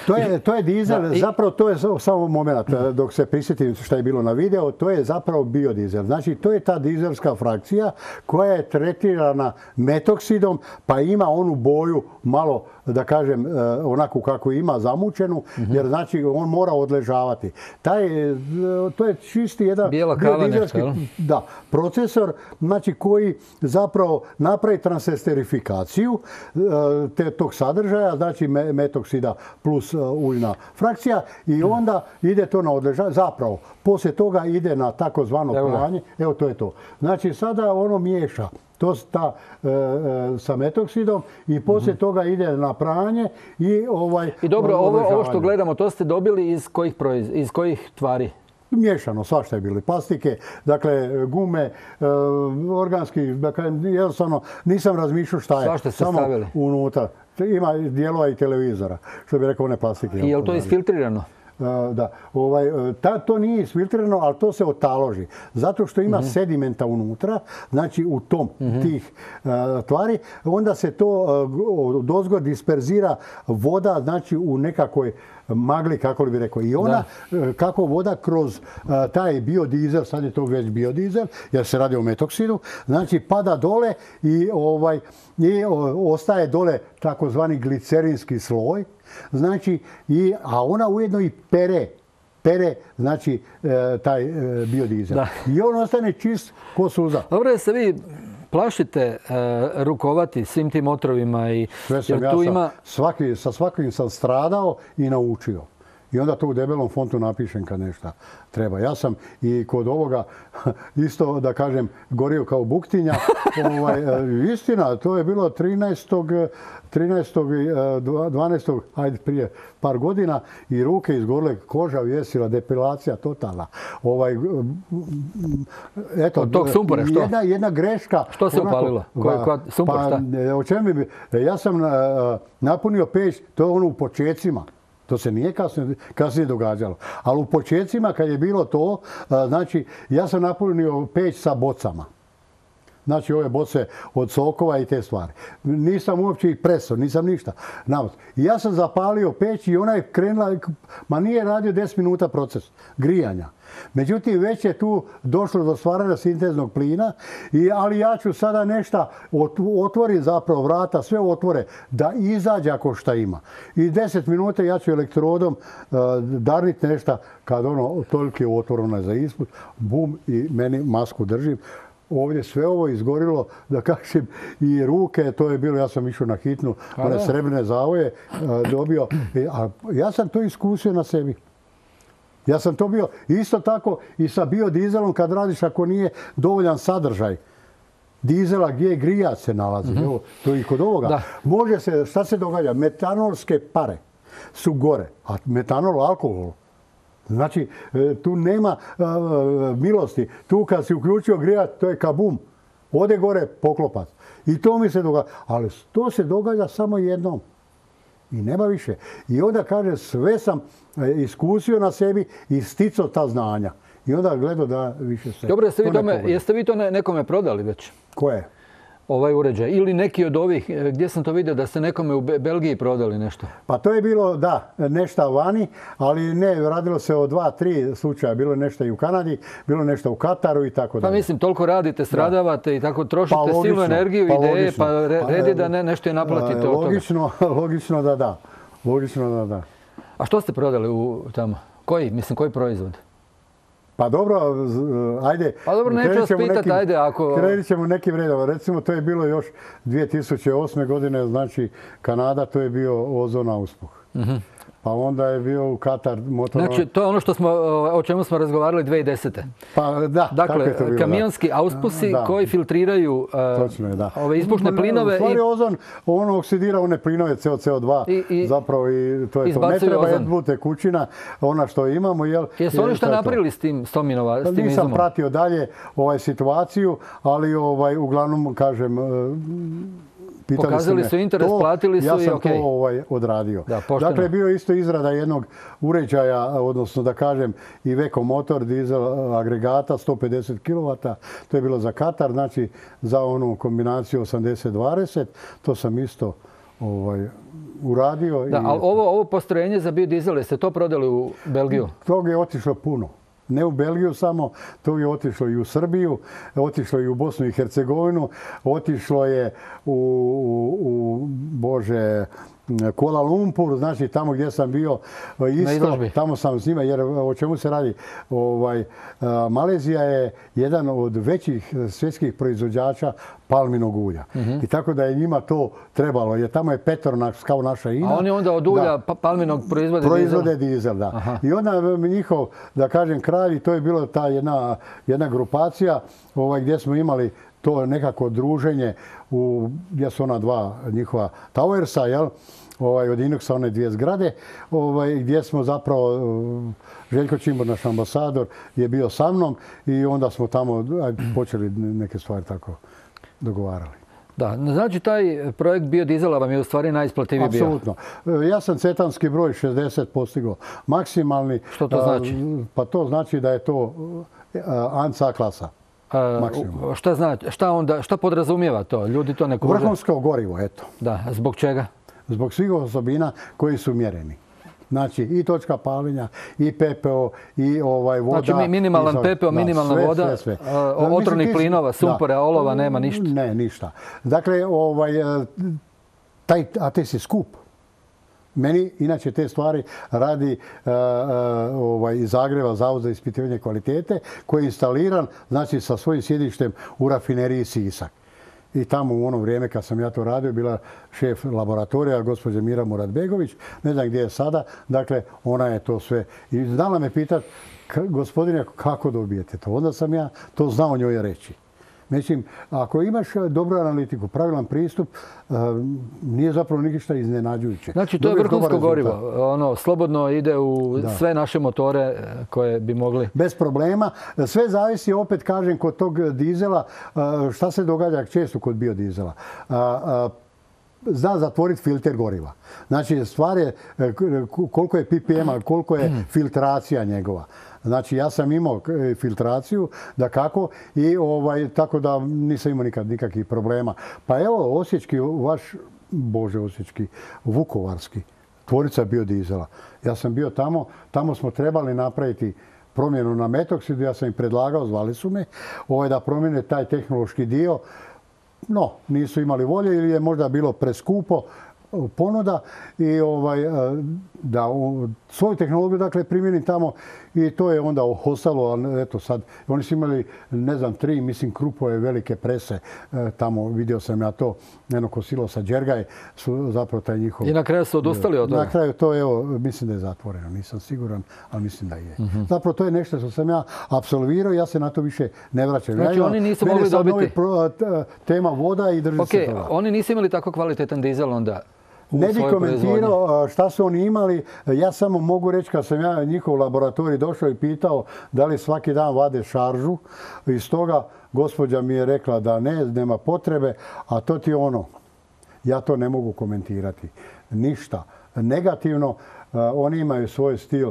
To je, to je dizel, da, i... zapravo to je samo moment dok se prisjetim što je bilo na videu, to je zapravo biodizel. Znači to je ta dizelska frakcija koja je tretirana metoksidom pa ima onu boju malo, da kažem, onako kako ima zamučenu, mm-hmm. jer znači on mora odležavati. Taj, to je čisti jedan biodizelski da, procesor znači, koji zapravo napravi transesterifikaciju te, tog sadržaja, znači metoksida plus uljna frakcija i onda ide to na odležavanje. Zapravo, poslije toga ide na takozvano pranje. Evo to je to. Znači sada ono miješa to ta, e, e, sa metoksidom i poslije mm-hmm. toga ide na pranje i ovaj... I dobro, ovo, ovo što gledamo, to ste dobili iz kojih, proiz, iz kojih tvari? Miješano, svašta je bilo. Plastike, dakle, gume, e, organski, dakle, jednostavno nisam razmišljao šta je. Svašta ste samo stavili? Unutra. Ima dijelova i televizora, što bi rekao one plastike. I je li to isfiltrirano? Da, ovaj, ta, to nije isfiltrirano, ali to se otaloži. Zato što ima mm-hmm. sedimenta unutra, znači u tom mm-hmm. tih uh, tvari, onda se to uh, dozgo disperzira voda, znači u nekakvoj magli, kako li bi rekao. I ona, da. kako voda kroz uh, taj biodizel, sad je to već biodizel, jer se radi o metoksidu, znači pada dole i, ovaj, i o, ostaje dole takozvani glicerinski sloj. Znači, i, a ona ujedno i pere, pere znači, e, taj e, biodizel. Da. I on ostane čist ko suza. Dobro je se vi plašite e, rukovati svim tim otrovima. I, sve sam, ja tu sam, ima... svaki, sa svakim sam stradao i naučio. I onda to u debelom fontu napišem kad nešto treba. Ja sam i kod ovoga isto, da kažem, gorio kao buktinja. ovaj, istina, to je bilo trinaestog dvanaestog ajde prije par godina i ruke izgorile, koža vjesila, depilacija totalna. Ovaj, eto, od tog sumpora, što? Jedna, jedna greška. Što se onako, upalilo? Koja, koja, sumpor, pa, šta? O čemu bi, ja sam napunio peć, to je ono u počecima. To se nije kasnije, kasnije događalo. Ali u početcima kad je bilo to, znači ja sam napunio peć sa bocama. Znači ove boce od sokova i te stvari. Nisam uopće ih presao, nisam ništa. I ja sam zapalio peć i ona je krenula, ma nije radio deset minuta proces grijanja. Međutim, već je tu došlo do stvaranja sinteznog plina, i, ali ja ću sada nešto otvoriti zapravo vrata, sve otvore, da izađe ako šta ima. I deset minuta ja ću elektrodom uh, darniti nešto, kad ono toliko je otvoreno za isput, bum, i meni masku držim. Ovdje sve ovo izgorilo, da kažem, i ruke, to je bilo, ja sam išao na hitnu, one srebrne zavoje uh, dobio. E, a ja sam to iskusio na sebi. Ja sam to bio isto tako i sa biodizelom kad radiš ako nije dovoljan sadržaj dizela gdje grijač se nalazi. Mm-hmm. Evo, to je i kod ovoga. Da. Može se, šta se događa? Metanolske pare su gore, a metanol alkohol. Znači, tu nema uh, milosti. Tu kad si uključio grijač, to je kabum. Ode gore poklopac. I to mi se događa. Ali to se događa samo jednom. I nema više. I onda kaže, sve sam iskusio na sebi i sticao ta znanja. I onda gledao da više se... Dobro, jeste vi, tome, jeste vi to nekome prodali već? Koje? Ovaj uređaj. Ili neki od ovih, gdje sam to vidio da ste nekome u Belgiji prodali nešto? Pa to je bilo, da, nešto vani, ali ne, radilo se o dva, tri slučaja. Bilo je nešto i u Kanadi, bilo je nešto u Kataru i tako dalje. Pa mislim, toliko radite, stradavate da. I tako trošite pa silnu energiju, pa ideje, logično. Pa red je da ne, nešto je naplatite pa, od toga. Logično, logično da da. Logično da da. A što ste prodali u tamo? Koji, mislim, koji proizvod? Pa dobro, ajde. Pa dobro, neću vas pitati, ajde, ako... Krenit ćemo nekim redom. Recimo, to je bilo još dvije tisuće osme godine, znači Kanada, to je bio ozon auspuh. Mm-hmm. Pa onda je bio u Katar motor... Znači, to je ono što smo, o čemu smo razgovarali dvije tisuće desete. Pa da, dakle, tako je to bilo. Kamionski auspusi da. Koji filtriraju uh, je, da. ove ispušne plinove. U stvari i... ozon, ono oksidira one plinove C O C O dva. I, i, zapravo i to je to. Ne treba jednu tekućina, ona što imamo. Jel, jesu oni što napravili s tim, s tom inova, s tim Nisam izumom? Pratio dalje ovaj, situaciju, ali ovaj, uglavnom, kažem, pitali pokazali su interes, to, platili su ja sam i okej. to ovaj, odradio. Da, dakle, bio isto izrada jednog uređaja, odnosno da kažem i Veko motor, dizel agregata, sto pedeset kilovata. To je bilo za Katar, znači za onu kombinaciju osamdeset dvadeset. To sam isto ovaj, uradio. Da, i... ali ovo, ovo postrojenje za biodizel, jeste to prodali u Belgiju? Tog je otišlo puno. Ne u Belgiju samo, to je otišlo i u Srbiju, otišlo i u Bosnu i Hercegovinu, otišlo je u, u, u Bože, Kuala Lumpur, znači tamo gdje sam bio isto, tamo sam s njima, jer o čemu se radi? Ovaj, Malezija je jedan od većih svjetskih proizvođača palminog ulja. Uh-huh. I tako da je njima to trebalo, jer tamo je Petronax kao naša I N A. A oni onda od ulja da, palminog proizvode, proizvode dizel? dizel, da. Aha. I onda njihov, da kažem, kralj, to je bila ta jedna, jedna grupacija ovaj, gdje smo imali to nekako druženje u, gdje su ona dva njihova towersa, jel? Ovaj, od Inoxa, one dvije zgrade, ovaj, gdje smo zapravo, Željko Čimbor, naš ambasador, je bio sa mnom i onda smo tamo počeli neke stvari tako dogovarali. Da, znači taj projekt biodizela vam je u stvari najisplativiji bio? Apsolutno. Ja sam cetanski broj šezdeset postigao maksimalni. Što to znači? Pa to znači da je to A N C A klasa. Uh, šta znači, šta onda, šta podrazumijeva to? Ljudi to ne kuže? Vrhunsko gorivo, eto. Da, zbog čega? Zbog svih osobina koji su mjereni. Znači i točka paljenja, i P P O, i ovaj voda. Znači minimalan P P O, minimalna sve, voda, sve, sve. Uh, otrovnih plinova, sumpora, olova, nema ništa? Ne, ništa. Dakle, ovaj, taj A T E S je skup. Meni, inače, te stvari radi uh, uh, ovaj, iz Zagreba Zavod za ispitivanje kvalitete, koji je instaliran, znači, sa svojim sjedištem u rafineriji Sisak. I tamo u ono vrijeme kad sam ja to radio bila šef laboratorija, gospođa Mira Muratbegović, ne znam gdje je sada, dakle, ona je to sve. I znala me pitati, gospodine, kako dobijete to? Onda sam ja to znao njoj reći. Mislim, ako imaš dobru analitiku, pravilan pristup, nije zapravo ništa iznenađujuće. Znači, to je vrhunsko gorivo. Ono, slobodno ide u da. sve naše motore koje bi mogli... Bez problema. Sve zavisi, opet kažem, kod tog dizela, šta se događa često kod biodizela. Zna zatvoriti filter goriva. Znači, stvar je koliko je P P M-a, koliko je filtracija njegova. Znači, ja sam imao filtraciju, da kako, i ovaj, tako da nisam imao nikad nikakvih problema. Pa evo, Osječki, vaš, Bože, Osječki, Vukovarski, tvornica biodizela. Ja sam bio tamo, tamo smo trebali napraviti promjenu na metoksidu, ja sam im predlagao, zvali su me, ovaj, da promjene taj tehnološki dio. No, nisu imali volje ili je možda bilo preskupo ponuda i ovaj, da svoju tehnologiju dakle, primjenim tamo i to je onda ostalo, ali eto sad, oni su imali, ne znam, tri, mislim, krupove velike prese, tamo vidio sam ja to, jedno ko silosa Đergaj, su zapravo taj njihov... I na kraju su odustali od toga? Na kraju to, evo, mislim da je zatvoreno, nisam siguran, ali mislim da je. Uh-huh. Zapravo to je nešto što sam ja apsolvirao i ja se na to više ne vraćam. Znači ja, oni nisu mogli dobiti... Pro, tema voda i drži okay, se toga. Oni nisu imali tako kvalitetan dizel onda? Ne bi komentirao šta su oni imali. Ja samo mogu reći kad sam ja njihov laboratorij došao i pitao da li svaki dan vade šaržu. Iz toga gospođa mi je rekla da ne, nema potrebe, a to ti je ono. Ja to ne mogu komentirati. Ništa. Negativno, oni imaju svoj stil,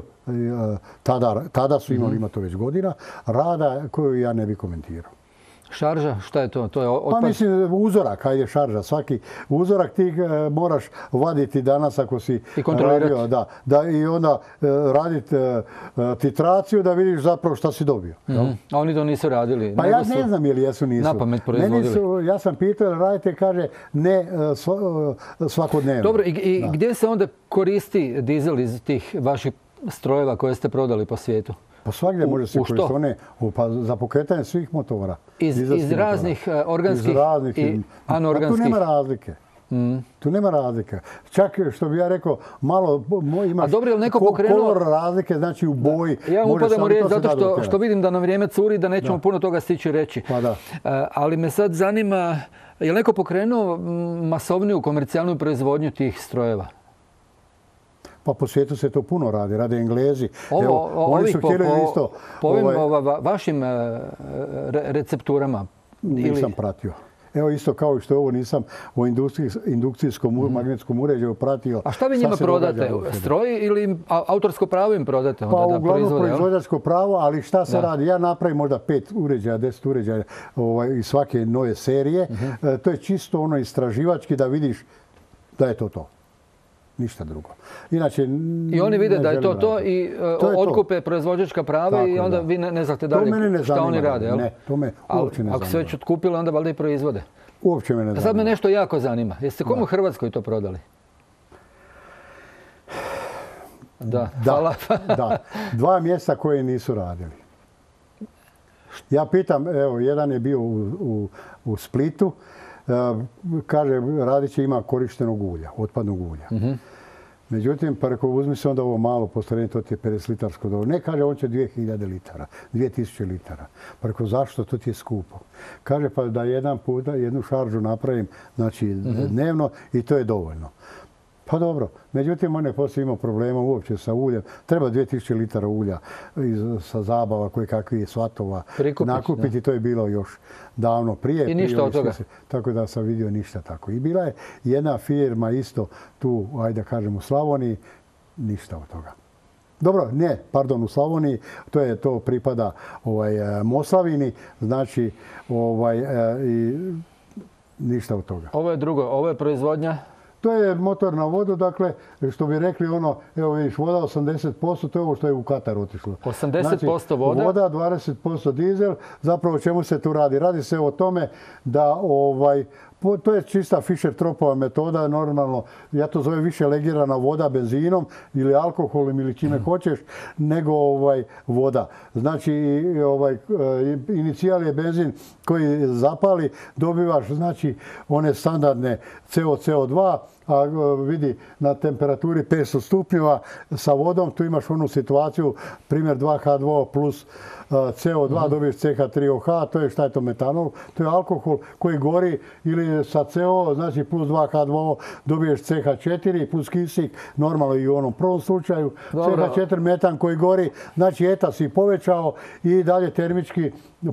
tada, tada su imali, ima to već godina, rada koju ja ne bi komentirao. Šarža, šta je to? To je otpad? Pa mislim, uzorak, ajde šarža. Svaki uzorak ti e, moraš vaditi danas ako si I kontrolirati. Radio, da, da, i onda e, raditi e, titraciju da vidiš zapravo šta si dobio. Mm-hmm. A oni to nisu radili? Pa ja ne znam je li jesu nisu. Na pamet proizvodili? Su, ja sam pitao da radite, kaže ne svakodnevno. Dobro, i, i gdje se onda koristi dizel iz tih vaših strojeva koje ste prodali po svijetu? Pa svakdje može se koristiti one pa za pokretanje svih motora. Iz, iz raznih motora. organskih iz raznih, i anorganskih? Tu nema razlike. Mm. Tu nema razlike. Čak što bi ja rekao, malo imaš kolor razlike, znači u boji. Ja vam upadam u riječ zato što, što vidim da nam vrijeme curi, da nećemo da. puno toga stići reći. Pa da. Ali me sad zanima, je li neko pokrenuo masovniju komercijalnu proizvodnju tih strojeva? Pa po svijetu se to puno radi, rade Englezi. Ovo, Evo, oni su po, htjeli po, isto... Po ovim ovaj, vašim re, recepturama? Nisam ili... pratio. Evo isto kao što ovo nisam u indukcijskom mm. magnetskom uređaju pratio. A šta vi njima prodate? Stroj ili autorsko pravo im prodate? Pa onda uglavnom proizvođačko pravo, ali šta se da. radi? Ja napravim možda pet uređaja, deset uređaja ovaj, iz svake nove serije. Mm-hmm. E, to je čisto ono istraživački da vidiš da je to to. Ništa drugo. Inače, I oni vide da je to to i otkupe proizvođačka prava i onda vi ne znate dalje šta oni rade. Ne, to me uopće ne zanima. Ako su već otkupili, onda valjda i proizvode. Uopće me ne zanima. Sad me nešto jako zanima. Jeste komu u Hrvatskoj to prodali? Da, hvala. Da, dva mjesta koje nisu radili. Ja pitam, evo, jedan je bio u, u, u Splitu, kaže, radit će ima korištenog ulja, otpadnog ulja. Mm-hmm. Međutim, pa rekao, uzmi se onda ovo malo postrojenje, to ti je pedeset litarsko dovoljno. Ne, kaže, on će dvije hiljade litara, dvije tisuće litara. Pa rekao, zašto? To ti je skupo. Kaže, pa da jedan puta jednu šaržu napravim, znači mm-hmm. dnevno i to je dovoljno. Pa dobro, međutim on je poslije imao problema uopće sa uljem. Treba dvije tisuće litara ulja iz, sa zabava koje kakvih svatova Prikupić, nakupiti. Da. To je bilo još davno prije. I ništa prije, od toga? Se, tako da sam vidio ništa tako. I bila je jedna firma isto tu, ajde da kažem, u Slavoniji, ništa od toga. Dobro, ne, pardon, u Slavoniji, to je to pripada ovaj, Moslavini, znači ovaj, i ništa od toga. Ovo je drugo, ovo je proizvodnja? To je motor na vodu, dakle, što bi rekli ono, evo vidiš, voda osamdeset posto, to je ovo što je u Katar otišlo. osamdeset posto voda? Znači, voda, dvadeset posto dizel. Zapravo o čemu se tu radi? Radi se o tome da, ovaj, to je čista Fischer-Tropova metoda, normalno, ja to zovem više legirana voda benzinom ili alkoholom ili čime hoćeš, nego ovaj, voda. Znači, ovaj, inicijal je benzin koji zapali, dobivaš znači, one standardne C O, C O dva, a vidi na temperaturi petsto stupnjeva sa vodom, tu imaš onu situaciju, primjer dva H dva O plus C O dva, mm-hmm. dobiješ C H tri O H, to je šta je to metanol, to je alkohol koji gori ili sa C O, znači plus dva H dva O dobiješ C H četiri plus kisik, normalno i u onom prvom slučaju, Dobro. C H četiri metan koji gori, znači eta si povećao i dalje termički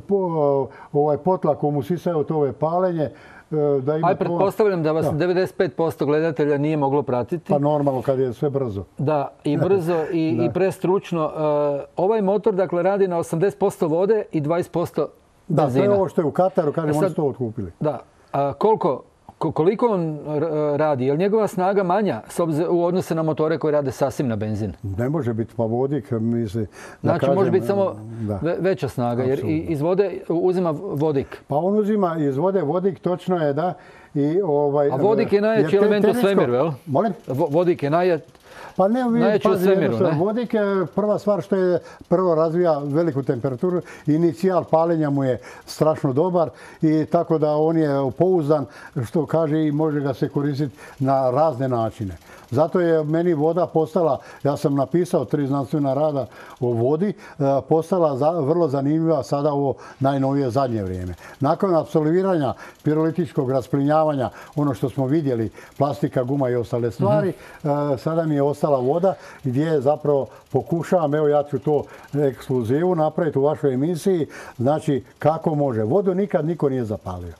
ovaj potlakom usisaju to ove palenje. Da ima Aj, pretpostavljam da vas da. devedeset pet posto gledatelja nije moglo pratiti. Pa normalno kad je sve brzo. Da, i brzo i, i prestručno. Uh, ovaj motor dakle radi na osamdeset posto vode i dvadeset posto benzina. Da, to je ovo što je u Kataru, kažem, oni su to otkupili. Da. A koliko, koliko on radi? Je li njegova snaga manja s obzirom u odnosu na motore koji rade sasvim na benzin? Ne može biti, pa vodik misli... Znači kažem, može biti samo da. veća snaga, jer iz vode uzima vodik. Pa on uzima iz vode vodik, točno je da. I, ovaj, A vodik je najjači element u svemiru, jel? Molim? Vodik je najjači. Pa ne, vi pazi, jednostavno, vodik je prva stvar što je prvo razvija veliku temperaturu. Inicijal palenja mu je strašno dobar i tako da on je pouzdan, što kaže, i može ga se koristiti na razne načine. Zato je meni voda postala, ja sam napisao tri znanstvena rada o vodi, postala za, vrlo zanimljiva sada ovo najnovije zadnje vrijeme. Nakon apsolviranja pirolitičkog rasplinjavanja, ono što smo vidjeli, plastika, guma i ostale stvari, mm-hmm. sada mi je ostala voda gdje zapravo pokušavam, evo ja ću to ekskluzivu napraviti u vašoj emisiji, znači kako može. Vodu nikad niko nije zapalio.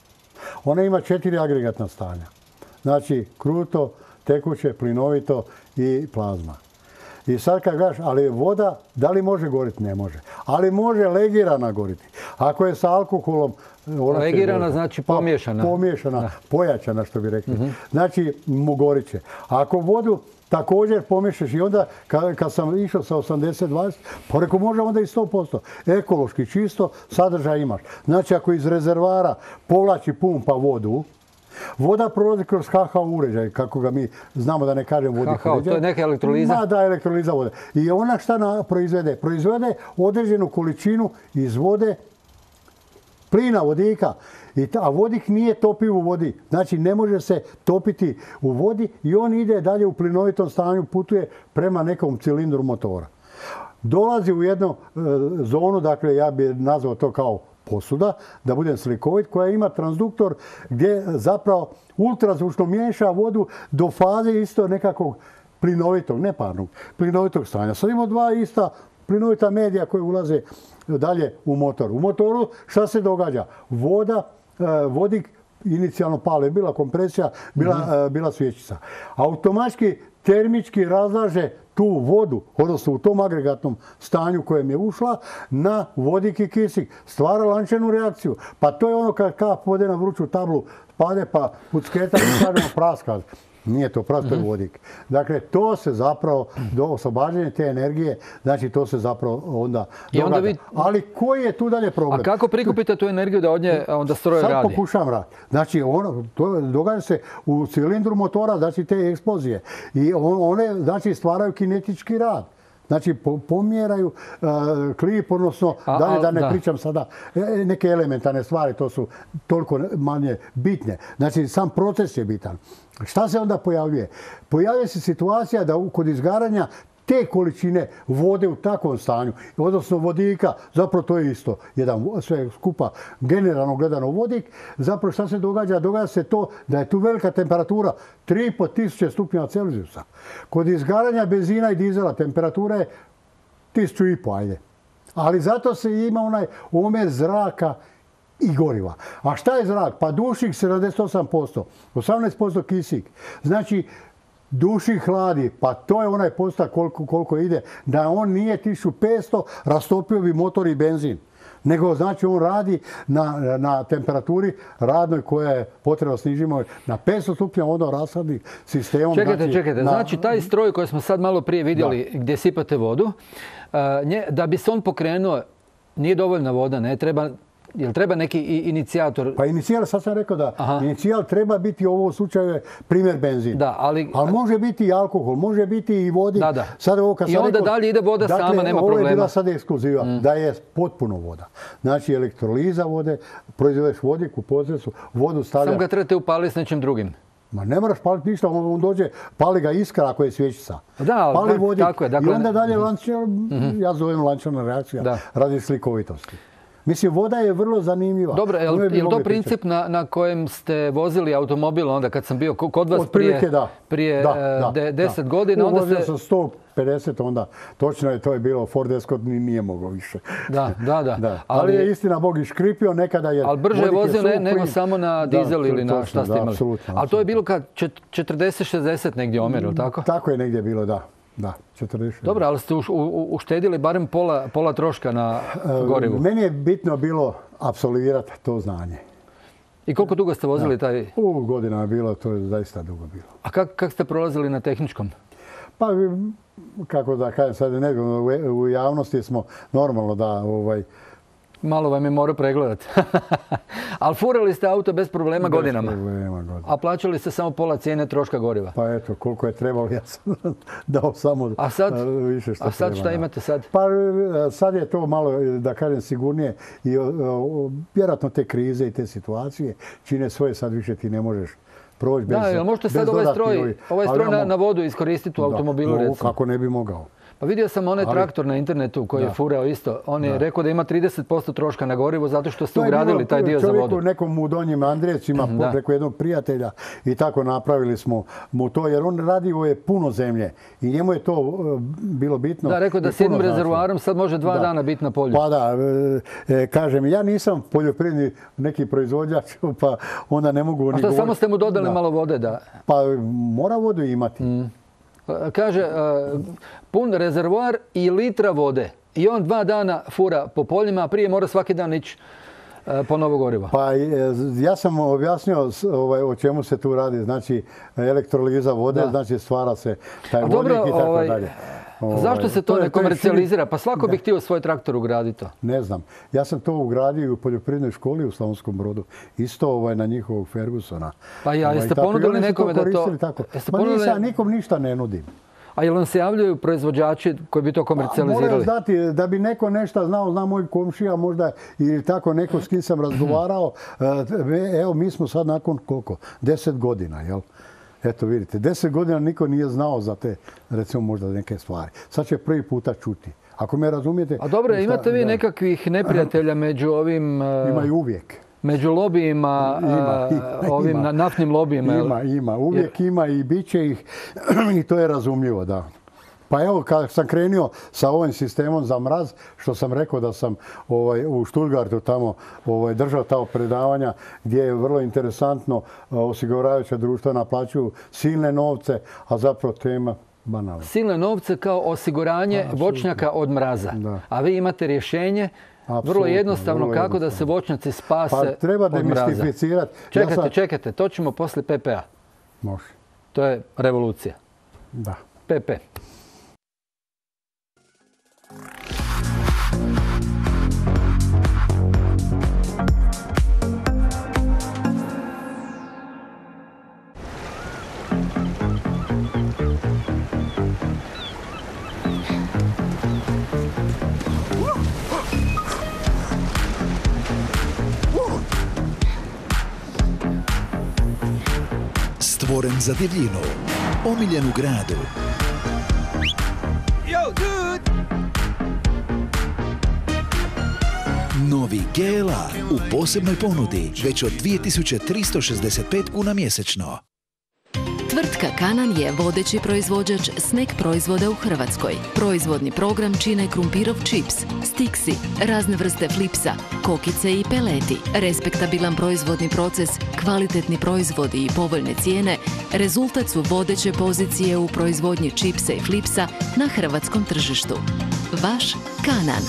Ona ima četiri agregatna stanja. Znači kruto, tekuće, plinovito i plazma. I sad kad gaš, ali voda, da li može goriti? Ne može. Ali može legirana goriti. Ako je sa alkoholom... Legirana znači pomiješana. Pa, pomiješana, da. Pojačana što bi rekli. Mm-hmm. Znači mu gorit će. Ako vodu također pomiješaš i onda kad, kad sam išao sa osamdeset dvadeset, pa rekao može onda i sto posto. Ekološki čisto sadržaj imaš. Znači ako iz rezervara povlači pumpa vodu, voda prolazi kroz H H uređaj, kako ga mi znamo da ne kažem vodik H H, uređaj. To je neka elektroliza? Ma da, elektroliza vode. I ona šta na, proizvede? Proizvede određenu količinu iz vode plina, vodika. I ta, a vodik nije topiv u vodi. Znači ne može se topiti u vodi i on ide dalje u plinovitom stanju, putuje prema nekom cilindru motora. Dolazi u jednu e, zonu, dakle ja bih nazvao to kao posuda, da budem slikovit, koja ima transduktor gdje zapravo ultrazvučno miješa vodu do faze isto nekakvog plinovitog, ne parnog, plinovitog stanja. Sad imamo dva ista plinovita medija koje ulaze dalje u motor. U motoru šta se događa? Voda, vodik inicijalno pale, bila kompresija, bila, mm-hmm. bila svječica. Automatski termički razlaže tu vodu, odnosno u tom agregatnom stanju kojem je ušla, na vodik i kisik. Stvara lančanu reakciju. Pa to je ono kad kap vode na vruću tablu pade pa pucketa i kažemo praska. Nije to prah, to je vodik. Dakle, to se zapravo, do oslobađanja te energije, znači to se zapravo onda događa. Vi... Ali koji je tu dalje problem? A kako prikupite tu energiju da od nje onda stroj radi? Sad pokušam raditi. Znači, ono, to događa se u cilindru motora, znači te eksplozije. I one, znači, stvaraju kinetički rad. Znači, pomjeraju uh, klip, odnosno, a, dalje da ne da. pričam sada, neke elementarne stvari, to su toliko manje bitne. Znači, sam proces je bitan. Šta se onda pojavljuje? Pojavljuje se situacija da kod izgaranja te količine vode u takvom stanju, odnosno vodika, zapravo to je isto, jedan sve skupa generalno gledano vodik, zapravo šta se događa? Događa se to da je tu velika temperatura, tri i pol tisuće stupnjeva Celzijusa. Kod izgaranja benzina i dizela temperatura je tisuću i pol, ajde. Ali zato se ima onaj omjer zraka i goriva. A šta je zrak? Pa dušik sedamdeset osam posto, osamnaest posto kisik. Znači, dušik hladi, pa to je onaj postotak koliko, koliko ide, da on nije tisuću petsto, rastopio bi motor i benzin. Nego, znači, on radi na, na temperaturi radnoj koja je potrebno snižimo na petsto stupnja onda rasadnim sistemom. Čekajte, znači, čekajte. Na... Znači, taj stroj koji smo sad malo prije vidjeli da. gdje sipate vodu, uh, nje, da bi se on pokrenuo, nije dovoljna voda, ne treba... Jel treba neki inicijator? Pa inicijal, sad sam rekao da Aha. inicijal treba biti u ovom slučaju primjer benzin. Da, ali... ali može biti i alkohol, može biti i vodik. Da, da. Sad ovo kad I sam onda rekao, dalje ide voda dakle, sama, nema problema. Ovo je bila sad ekskluziva, mm. da je potpuno voda. Znači elektroliza vode, proizvedeš vodik u procesu, vodu stavljaš... Samo ga trebate upaliti s nečim drugim. Ma ne moraš paliti ništa, on, on dođe, pali ga iskra ako je svječica. Da, pali vodik tako je. Dakle, i onda dalje mm. lančana, mm-hmm. ja zovem lančana reakcija, da. radi slikovitosti. Mislim, voda je vrlo zanimljiva. Dobro, je li, je li to princip na, na kojem ste vozili automobil onda kad sam bio kod vas prije, da. prije da, da, de, deset da. godina? Onda vozio se... sam sto pedeset onda, točno je, to je bilo, Ford Escort nije mogao više. Da, da, da. da. Ali, ali je istina Bog i škripio, nekada je... Ali brže je vozio ne, nego samo na dizel da, ili na šta ste imali. Apsolutno. Ali to je bilo kad četrdeset šezdeset negdje omjer, ili tako? Tako je negdje bilo, da. Da, četrdeset. Dobro, ali ste uštedili barem pola, pola troška na gorivu. Meni je bitno bilo apsolvirati to znanje. I koliko dugo ste vozili da. taj... U godina je bilo, to je zaista dugo bilo. A kak, kak ste prolazili na tehničkom? Pa, kako da kažem sad, ne, u javnosti smo normalno da... Ovaj, malo vam je morao pregledati. Ali furali ste auto bez problema bez godinama. Problema, godinama. A plaćali ste samo pola cijene troška goriva. Pa eto, koliko je trebalo, ja sam dao samo a sad, više što A sad treba, šta imate sad? Pa sad je to malo, da kažem, sigurnije. I o, o, vjerojatno te krize i te situacije čine svoje, sad više ti ne možeš proći bez... Da, jel možete sad ovaj stroj, ovaj stroj na, na vodu iskoristiti u automobilu, da, recimo? Kako ne bi mogao. Pa vidio sam onaj ali, traktor na internetu koji da. je furao isto. On je da. rekao da ima trideset posto troška na gorivo zato što ste ugradili bilo, taj dio za vodu. Čovjeku nekom u Donjim Andrijevcima preko jednog prijatelja i tako napravili smo mu to jer on radio je puno zemlje i njemu je to uh, bilo bitno. Da, rekao da s jednim rezervoarom sad može dva da. dana biti na polju. Pa da, e, kažem, ja nisam poljoprivredni neki proizvođač pa onda ne mogu... A što, samo ste mu dodali da. malo vode da... Pa mora vodu imati. Mm. Kaže, pun rezervoar i litra vode. I on dva dana fura po poljima, a prije mora svaki dan ići po novo gorivo. Pa ja sam objasnio ovaj, o čemu se tu radi. Znači, elektroliza vode, da. znači stvara se taj vodik dobro, i tako ovaj, dalje. Ovaj, zašto se to, to ne komercijalizira? Pa svako bi htio svoj traktor ugraditi to. Ne znam. Ja sam to ugradio u poljoprivrednoj školi u Slavonskom Brodu. Isto ovaj, na njihovog Fergusona. Pa ja, jeste ovaj, ponudili nekome da to... Tako. Ma ponudili... nisam, nikom ništa ne nudim. A jel vam se javljaju proizvođači koji bi to komercijalizirali? Moraju znati da bi neko nešto znao, zna moj komšija možda ili tako neko s kim sam razgovarao. Evo, mi smo sad nakon koliko? Deset godina, jel? Eto vidite, deset godina niko nije znao za te, recimo možda neke stvari. Sad će prvi puta čuti. Ako me razumijete... A dobro, imate vi da... nekakvih neprijatelja među ovim... Imaju uvijek. Među lobijima, ima, ima, ovim ima. naftnim lobijima? Ima, ima. Uvijek Jer... ima i bit će ih i to je razumljivo, da. Pa evo, kad sam krenio sa ovim sistemom za mraz, što sam rekao da sam ovaj, u Stuttgartu tamo ovaj, držao ta predavanja gdje je vrlo interesantno osiguravajuća društva naplaćuju silne novce, a zapravo tema banalna. Silne novce kao osiguranje a, voćnjaka od mraza. Da. A vi imate rješenje Absolutno, vrlo jednostavno vrlo kako jednostavno. da se voćnjaci spase pa, treba od mraza. demistificirati. Čekajte, ja sam... čekajte, to ćemo poslije P P A. Može. To je revolucija. Da. Pepe. Stvoren za divljinu, omiljen u gradu. Yo, dude! Novi G L A u posebnoj ponudi, već od dvije tisuće tristo šezdeset pet kuna mjesečno. Tvrtka Kanan je vodeći proizvođač snack proizvoda u Hrvatskoj. Proizvodni program čine krumpirov čips, stiksi, razne vrste flipsa, kokice i peleti. Respektabilan proizvodni proces, kvalitetni proizvodi i povoljne cijene rezultat su vodeće pozicije u proizvodnji čipsa i flipsa na hrvatskom tržištu. Vaš Kanan.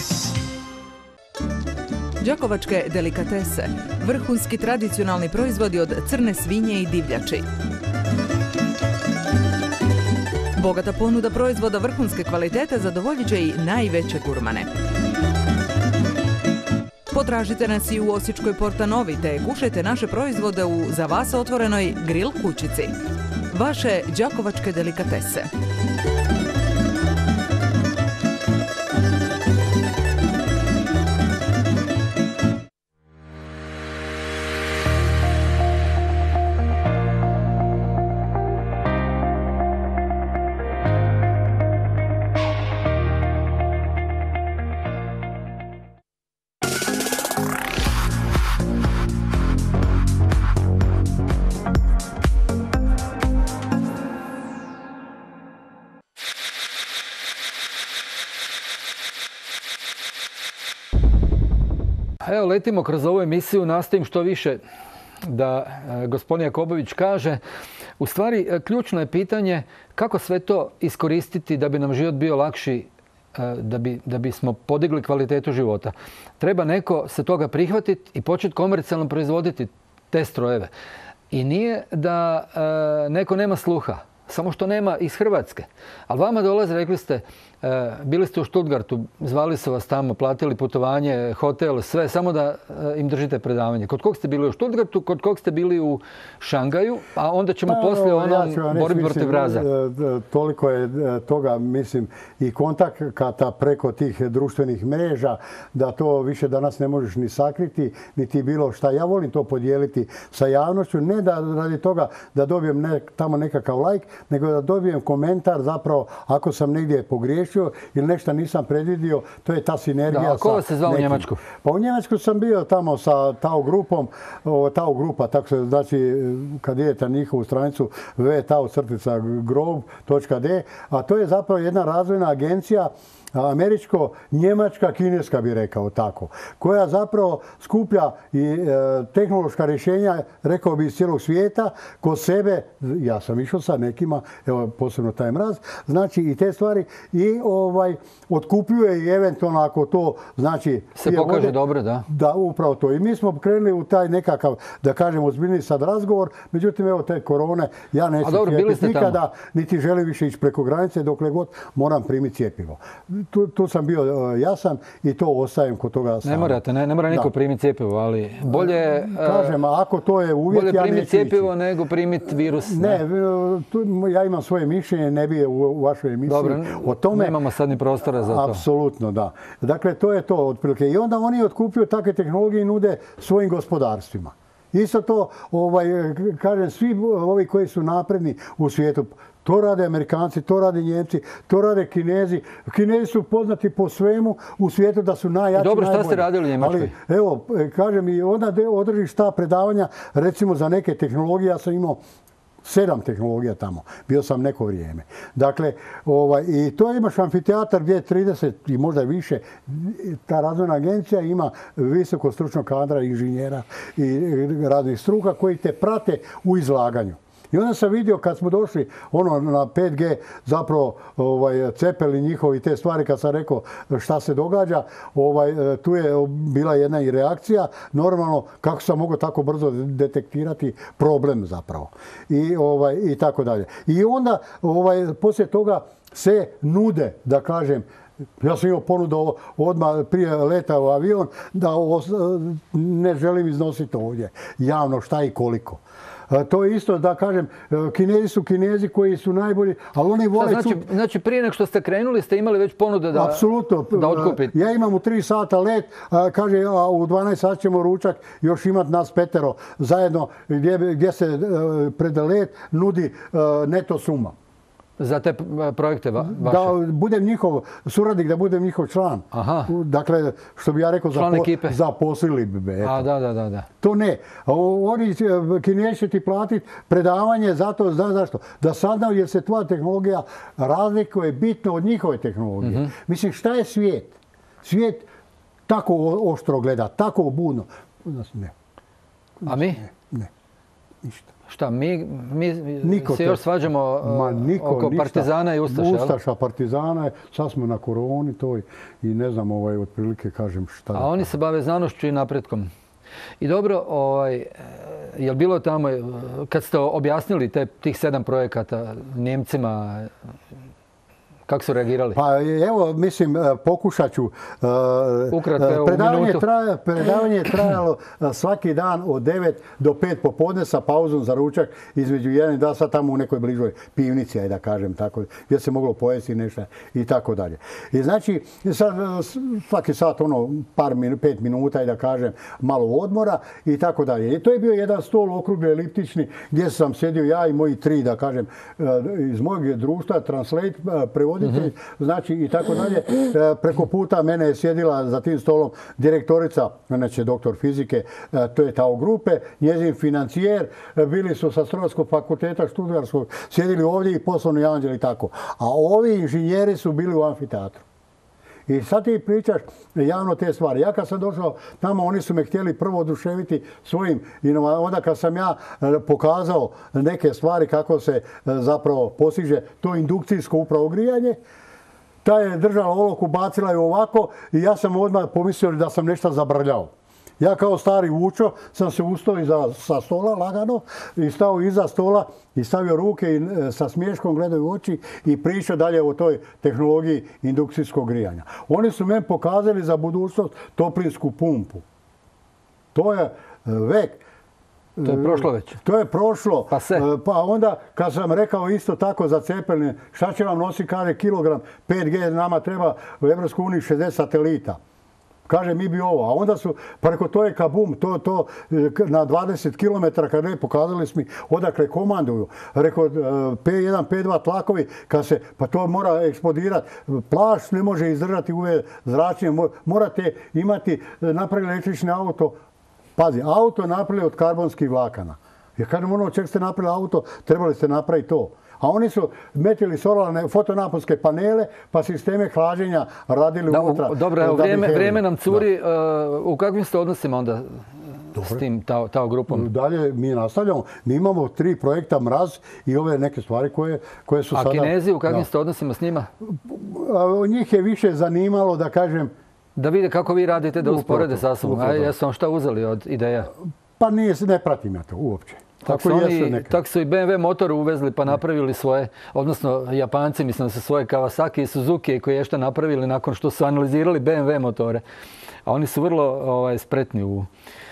Đakovačke delikatese, vrhunski tradicionalni proizvodi od crne svinje i divljači. Bogata ponuda proizvoda vrhunske kvalitete zadovoljit će i najveće gurmane. Potražite nas i u Osječkoj Portanovi te kušajte naše proizvode u za vas otvorenoj grill kućici. Vaše đakovačke delikatese. Evo, letimo kroz ovu emisiju, nastojim što više da e, gospodin Jakobović kaže. U stvari, e, ključno je pitanje kako sve to iskoristiti da bi nam život bio lakši, e, da bi, da bismo podigli kvalitetu života. Treba neko se toga prihvatiti i početi komercijalno proizvoditi te strojeve. I nije da e, neko nema sluha, samo što nema iz Hrvatske. Ali vama dolaze, rekli ste, bili ste u Stuttgartu, zvali su vas tamo, platili putovanje, hotel, sve, samo da im držite predavanje. Kod kog ste bili u Stuttgartu, kod kog ste bili u Šangaju, a onda ćemo pa, poslije onom ja borbi protiv raza. Toliko je toga, mislim, i kontakata preko tih društvenih mreža, da to više danas ne možeš ni sakriti, niti bilo šta. Ja volim to podijeliti sa javnošću, ne da radi toga da dobijem ne, tamo nekakav like, nego da dobijem komentar zapravo ako sam negdje pogriješio ili nešto nisam predvidio, to je ta sinergija. Da, a ko vas se zvao u Njemačku? Pa u Njemačku sam bio tamo sa Tao grupom, o, Tao grupa, tako se znači kad idete na njihovu stranicu w w w tac crtica grob točka d, a to je zapravo jedna razvojna agencija američko-njemačka, kineska bi rekao tako, koja zapravo skuplja i e, tehnološka rješenja, rekao bi iz cijelog svijeta, kod sebe, ja sam išao sa nekima, evo posebno taj mraz, znači i te stvari i ovaj otkupljuje i eventualno ako to znači se pokaže vode, dobro, da. Da, upravo to. I mi smo krenuli u taj nekakav, da kažemo, ozbiljni sad razgovor, međutim evo te korone, ja neću cijepiti nikada, tamo. Niti želim više ići preko granice, dokle god moram primiti cijepivo. Tu, tu sam bio jasan i to ostajem kod toga sama. Ne morate, ne, ne mora niko primiti cijepivo, ali bolje... Kažem, ako to je uvjet, bolje ja primiti neću cijepivo ići. nego primiti virus. Ne, ne tu, ja imam svoje mišljenje, ne bi je u, u vašoj emisiji. Dobro, o tome. Nemamo sad ni prostora za to. Apsolutno, da. Dakle, to je to otprilike. I onda oni otkupljuju takve tehnologije i nude svojim gospodarstvima. Isto to, ovaj, kažem, svi ovi koji su napredni u svijetu, to rade Amerikanci, to rade Njemci, to rade Kinezi. Kinezi su poznati po svemu u svijetu da su najjači, dobro, šta najbolji. ste radili u Njemačkoj? Ali, evo, kažem, i onda održiš ta predavanja, recimo za neke tehnologije, ja sam imao sedam tehnologija tamo. Bio sam neko vrijeme. Dakle, ovaj, i to imaš amfiteatar gdje je trideset i možda više. Ta razvojna agencija ima visoko stručnog kadra, inženjera i raznih struka koji te prate u izlaganju. I onda sam vidio kad smo došli ono na pet G, zapravo ovaj, cepeli njihovi te stvari, kad sam rekao šta se događa, ovaj, tu je bila jedna i reakcija. Normalno, kako sam mogao tako brzo detektirati problem zapravo. I, ovaj, i tako dalje. I onda ovaj, poslije toga se nude, da kažem, ja sam imao ponudu odmah prije leta u avion da ne želim iznositi ovdje javno šta i koliko. To je isto, da kažem, Kinezi su Kinezi koji su najbolji, ali oni vole... Znači, znači prije nego što ste krenuli ste imali već ponude da, Apsolutno. da otkupite? Ja imam u tri sata let, kaže, a u dvanaest sati ćemo ručak još imat nas petero zajedno gdje, gdje se pred let nudi neto suma. Za te projekte vaše? Da budem njihov suradnik, da budem njihov član. Aha. Dakle, što bi ja rekao, zapo, zaposlili bi me. A, da, da, da, da. To ne. Oni Kinezi će ti platiti predavanje zato, znaš zašto? Da saznaju jer se tvoja tehnologija razlikuje bitno od njihove tehnologije. Mm-hmm. Mislim, šta je svijet? Svijet tako oštro gleda, tako budno. Ne. A mi? Ne, ne. Ništa. Šta, mi, mi niko se još svađamo Ma, niko, oko ništa. Partizana i Ustaša, jel? Ustaša, Partizana, sad smo na koroni toj i ne znam ovaj, otprilike kažem šta. A oni se bave znanošću i napretkom. I dobro, ovaj, je li bilo tamo, kad ste objasnili te, tih sedam projekata Njemcima, kako su reagirali? Pa evo, mislim, pokušat ću. Ukratko, evo, predavanje, traja, predavanje je trajalo svaki dan od devet do pet popodne sa pauzom za ručak između jedan i dva sata tamo u nekoj bližoj pivnici, aj da kažem tako, gdje se moglo pojesti nešto i tako dalje. I znači, sad, svaki sat ono par min, pet minuta i da kažem malo odmora i tako dalje. I to je bio jedan stol okrugli eliptični gdje sam sjedio ja i moji tri, da kažem, iz mojeg društva, Translate, prevoditelj, mm-hmm. znači i tako dalje. Preko puta mene je sjedila za tim stolom direktorica, znači doktor fizike, to je Tao grupe, njezin financijer, bili su sa Strojarskog fakulteta Študgarskog, sjedili ovdje i poslovni anđeli i tako. A ovi inženjeri su bili u amfiteatru. I sad ti pričaš javno te stvari. Ja kad sam došao tamo, oni su me htjeli prvo oduševiti svojim inovacijama. Onda kad sam ja pokazao neke stvari kako se zapravo postiže to indukcijsko upravo grijanje, ta je držala olovku, bacila je ovako i ja sam odmah pomislio da sam nešto zabrljao. Ja kao stari Vučo sam se ustao iza, sa stola lagano i stao iza stola i stavio ruke i sa smiješkom gledaju u oči i pričao dalje o toj tehnologiji indukcijskog grijanja. Oni su meni pokazali za budućnost toplinsku pumpu. To je vek. To je prošlo već. To je prošlo. Pa se. Pa onda kad sam rekao isto tako za cepelne, šta će vam nositi, kaže, kilogram pet G, nama treba u Evropskoj uniji šezdeset satelita. Kaže, mi bi ovo. A onda su, preko to je kabum, to, to na dvadeset kilometara, kad ne pokazali smo odakle komanduju. Rekao, P jedan, P dva tlakovi, kad se, pa to mora eksplodirati. Plašt ne može izdržati uve zračenje. Morate imati, napravili električni auto. Pazi, auto napravili od karbonskih vlakana. Jer kažem, ono čeg ste napravili auto, trebali ste napraviti to. A oni su metili solarne fotonaponske panele, pa sisteme hlađenja radili da, unutra. Dobro, evo, vrijeme, vrijeme nam curi. Uh, u kakvim ste odnosima onda Dobre. s tim Tao, Tao grupom? Dalje mi nastavljamo. Mi imamo tri projekta Mraz i ove neke stvari koje, koje su A sada... A Kinezi, u kakvim da. ste odnosima s njima? A, njih je više zanimalo, da kažem... Da vide kako vi radite, da usporede sa sobom. A jesu vam šta uzeli od ideja? Pa nije, ne pratim ja to uopće. Tako, tako, oni, tako su i B M W motor uvezli pa napravili svoje, odnosno Japanci, mislim da su svoje Kawasaki i Suzuki koji je što napravili nakon što su analizirali B M W motore. A oni su vrlo ovaj, spretni u,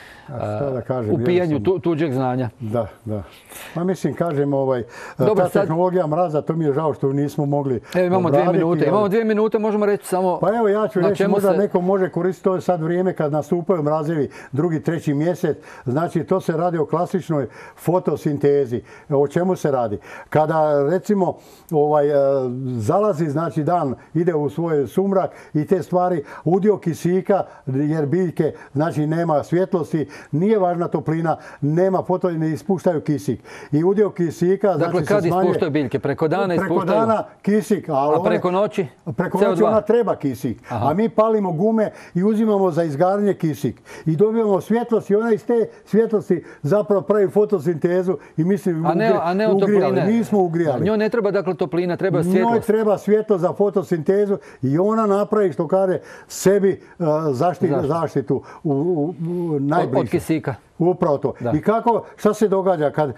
da kažem, u pijanju sam... tu, tuđeg znanja. Da, da. Pa mislim, kažem, ovaj, Dobar, ta sad... tehnologija Mraza, to mi je žao što nismo mogli Evo imamo obraditi, dvije minute. Ali... Imamo dvije minute, možemo reći samo... Pa evo ja ću reći, možda se... neko može koristiti, to je sad vrijeme kad nastupaju mrazevi drugi, treći mjesec. Znači, to se radi o klasičnoj fotosintezi. O čemu se radi? Kada, recimo, ovaj, zalazi, znači dan ide u svoj sumrak i te stvari, udio kisika, jer biljke, znači nema svjetlosti nije važna toplina, nema foto, ne ispuštaju kisik. I udio kisika... Dakle, kad ispuštaju biljke? Preko dana ispuštaju? Preko dana kisik. A preko noći? Preko noći ona treba kisik. A mi palimo gume i uzimamo za izgaranje kisik. I dobijamo svjetlost i ona iz te svjetlosti zapravo pravi fotosintezu i mislim ugrijali. Nismo ugrijali. Njoj ne treba dakle toplina, treba svjetlost. Njoj treba svjetlost za fotosintezu i ona napravi, što kaže, sebi zaštitu u najbliže. Od kisika. Upravo to. I kako, šta se događa kad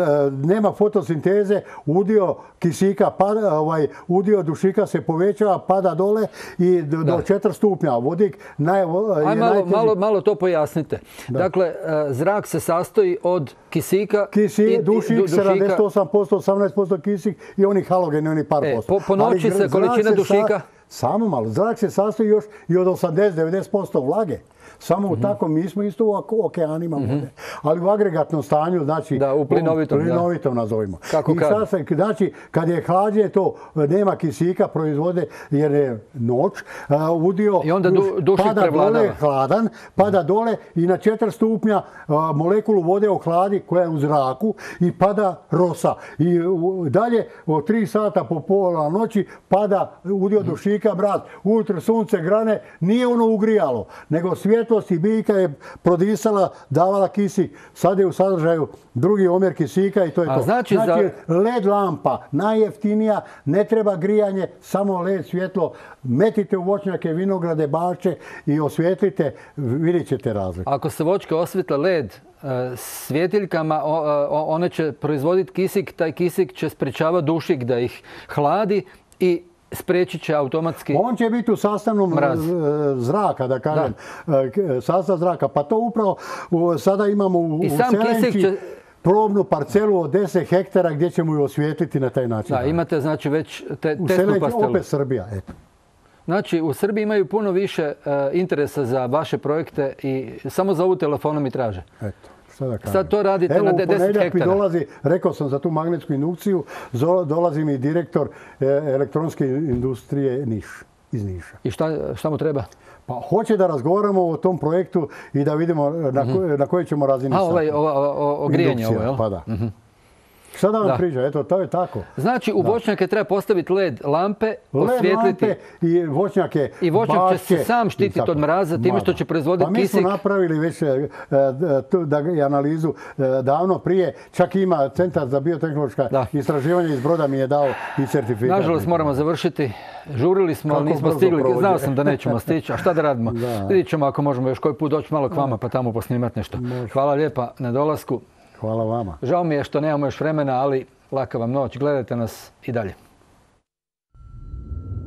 nema fotosinteze, udio kisika, ovaj, udio dušika se povećava, pada dole i do četiri stupnja. Vodik naj, Aj, malo, malo, malo to pojasnite. Da. Dakle, zrak se sastoji od kisika Kisik, i dušik, dušika. sedamdeset osam posto, osamnaest posto kisik i onih halogeni, onih par e, posto. Po, po noći ali se količina dušika... Sa, samo malo. Zrak se sastoji još i od osamdeset do devedeset posto vlage. Samo mm-hmm. tako, mi smo isto u okeanima vode. Mm-hmm. Ali u agregatnom stanju, znači... Da, u plinovitom. U plinovitom nazovimo. Kako kad? Se, znači, kad je hlađe, to nema kisika, proizvode, jer je noć, uh, udio... I onda du, dušik pada prevladava. Dole, hladan, pada dole i na četiri stupnja uh, molekulu vode ohladi, koja je u zraku, i pada rosa. I uh, dalje, od tri sata po pola noći, pada udio mm-hmm. dušika, brat, ujutro sunce, grane, nije ono ugrijalo, nego svjetlo i biljka je prodisala, davala kisik. Sad je u sadržaju drugi omjer kisika i to je to. A znači, znači za... led lampa, najjeftinija, ne treba grijanje, samo led svjetlo. Metite u voćnjake, vinograde, bašče i osvijetlite, vidjet ćete razliku. Ako se voćke osvijetle led svjetiljkama, one će proizvoditi kisik, taj kisik će sprečavati dušik da ih hladi i spriječit će automatski on će biti u sastavnom mraz. Zraka, da kažem. Da. Sastav zraka. Pa to upravo sada imamo u, I u sam Selenči će... probnu parcelu od deset hektara gdje ćemo ju osvijetliti na taj način. Da, imate znači već te, u testnu Selenči, pastelu. Opet Srbija, eto. Znači, u Srbiji imaju puno više uh, interesa za vaše projekte i samo zovu telefonom i traže. Eto. Sad to radite Evo, na deset hektara. Evo, u ponedjeljak mi dolazi, rekao sam za tu magnetsku indukciju, dolazi mi direktor elektronske industrije Niš, iz Niša. I šta, šta mu treba? Pa hoće da razgovaramo o tom projektu i da vidimo na, ko, na kojoj ćemo razini A, ovaj, o, o, o grijanje ovo, jel? Pa da. Mm-hmm. Šta da vam priča? Eto, to je tako. Znači, u da. voćnjake treba postaviti led lampe, led osvijetliti. Lampe i voćnjake, I voćnjak bašće, će se sam štititi od mraza time što će proizvoditi kisik. Pa mi smo napravili već e, tu, da, i analizu e, davno prije. Čak ima Centar za biotehnološka da. istraživanja iz Broda mi je dao i certifikat. Nažalost, moramo završiti. Žurili smo, ali nismo stigli. Prođe. Znao sam da nećemo stići. A šta da radimo? Da. Vidjet ćemo ako možemo još koji put doći malo k vama pa tamo posnimati nešto. Može. Hvala lijepa na dolasku. Hvala vama. Žao mi je što nemamo još vremena, ali laka vam noć. Gledajte nas i dalje.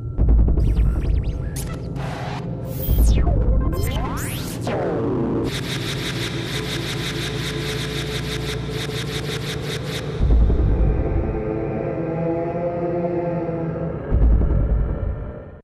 Yeah.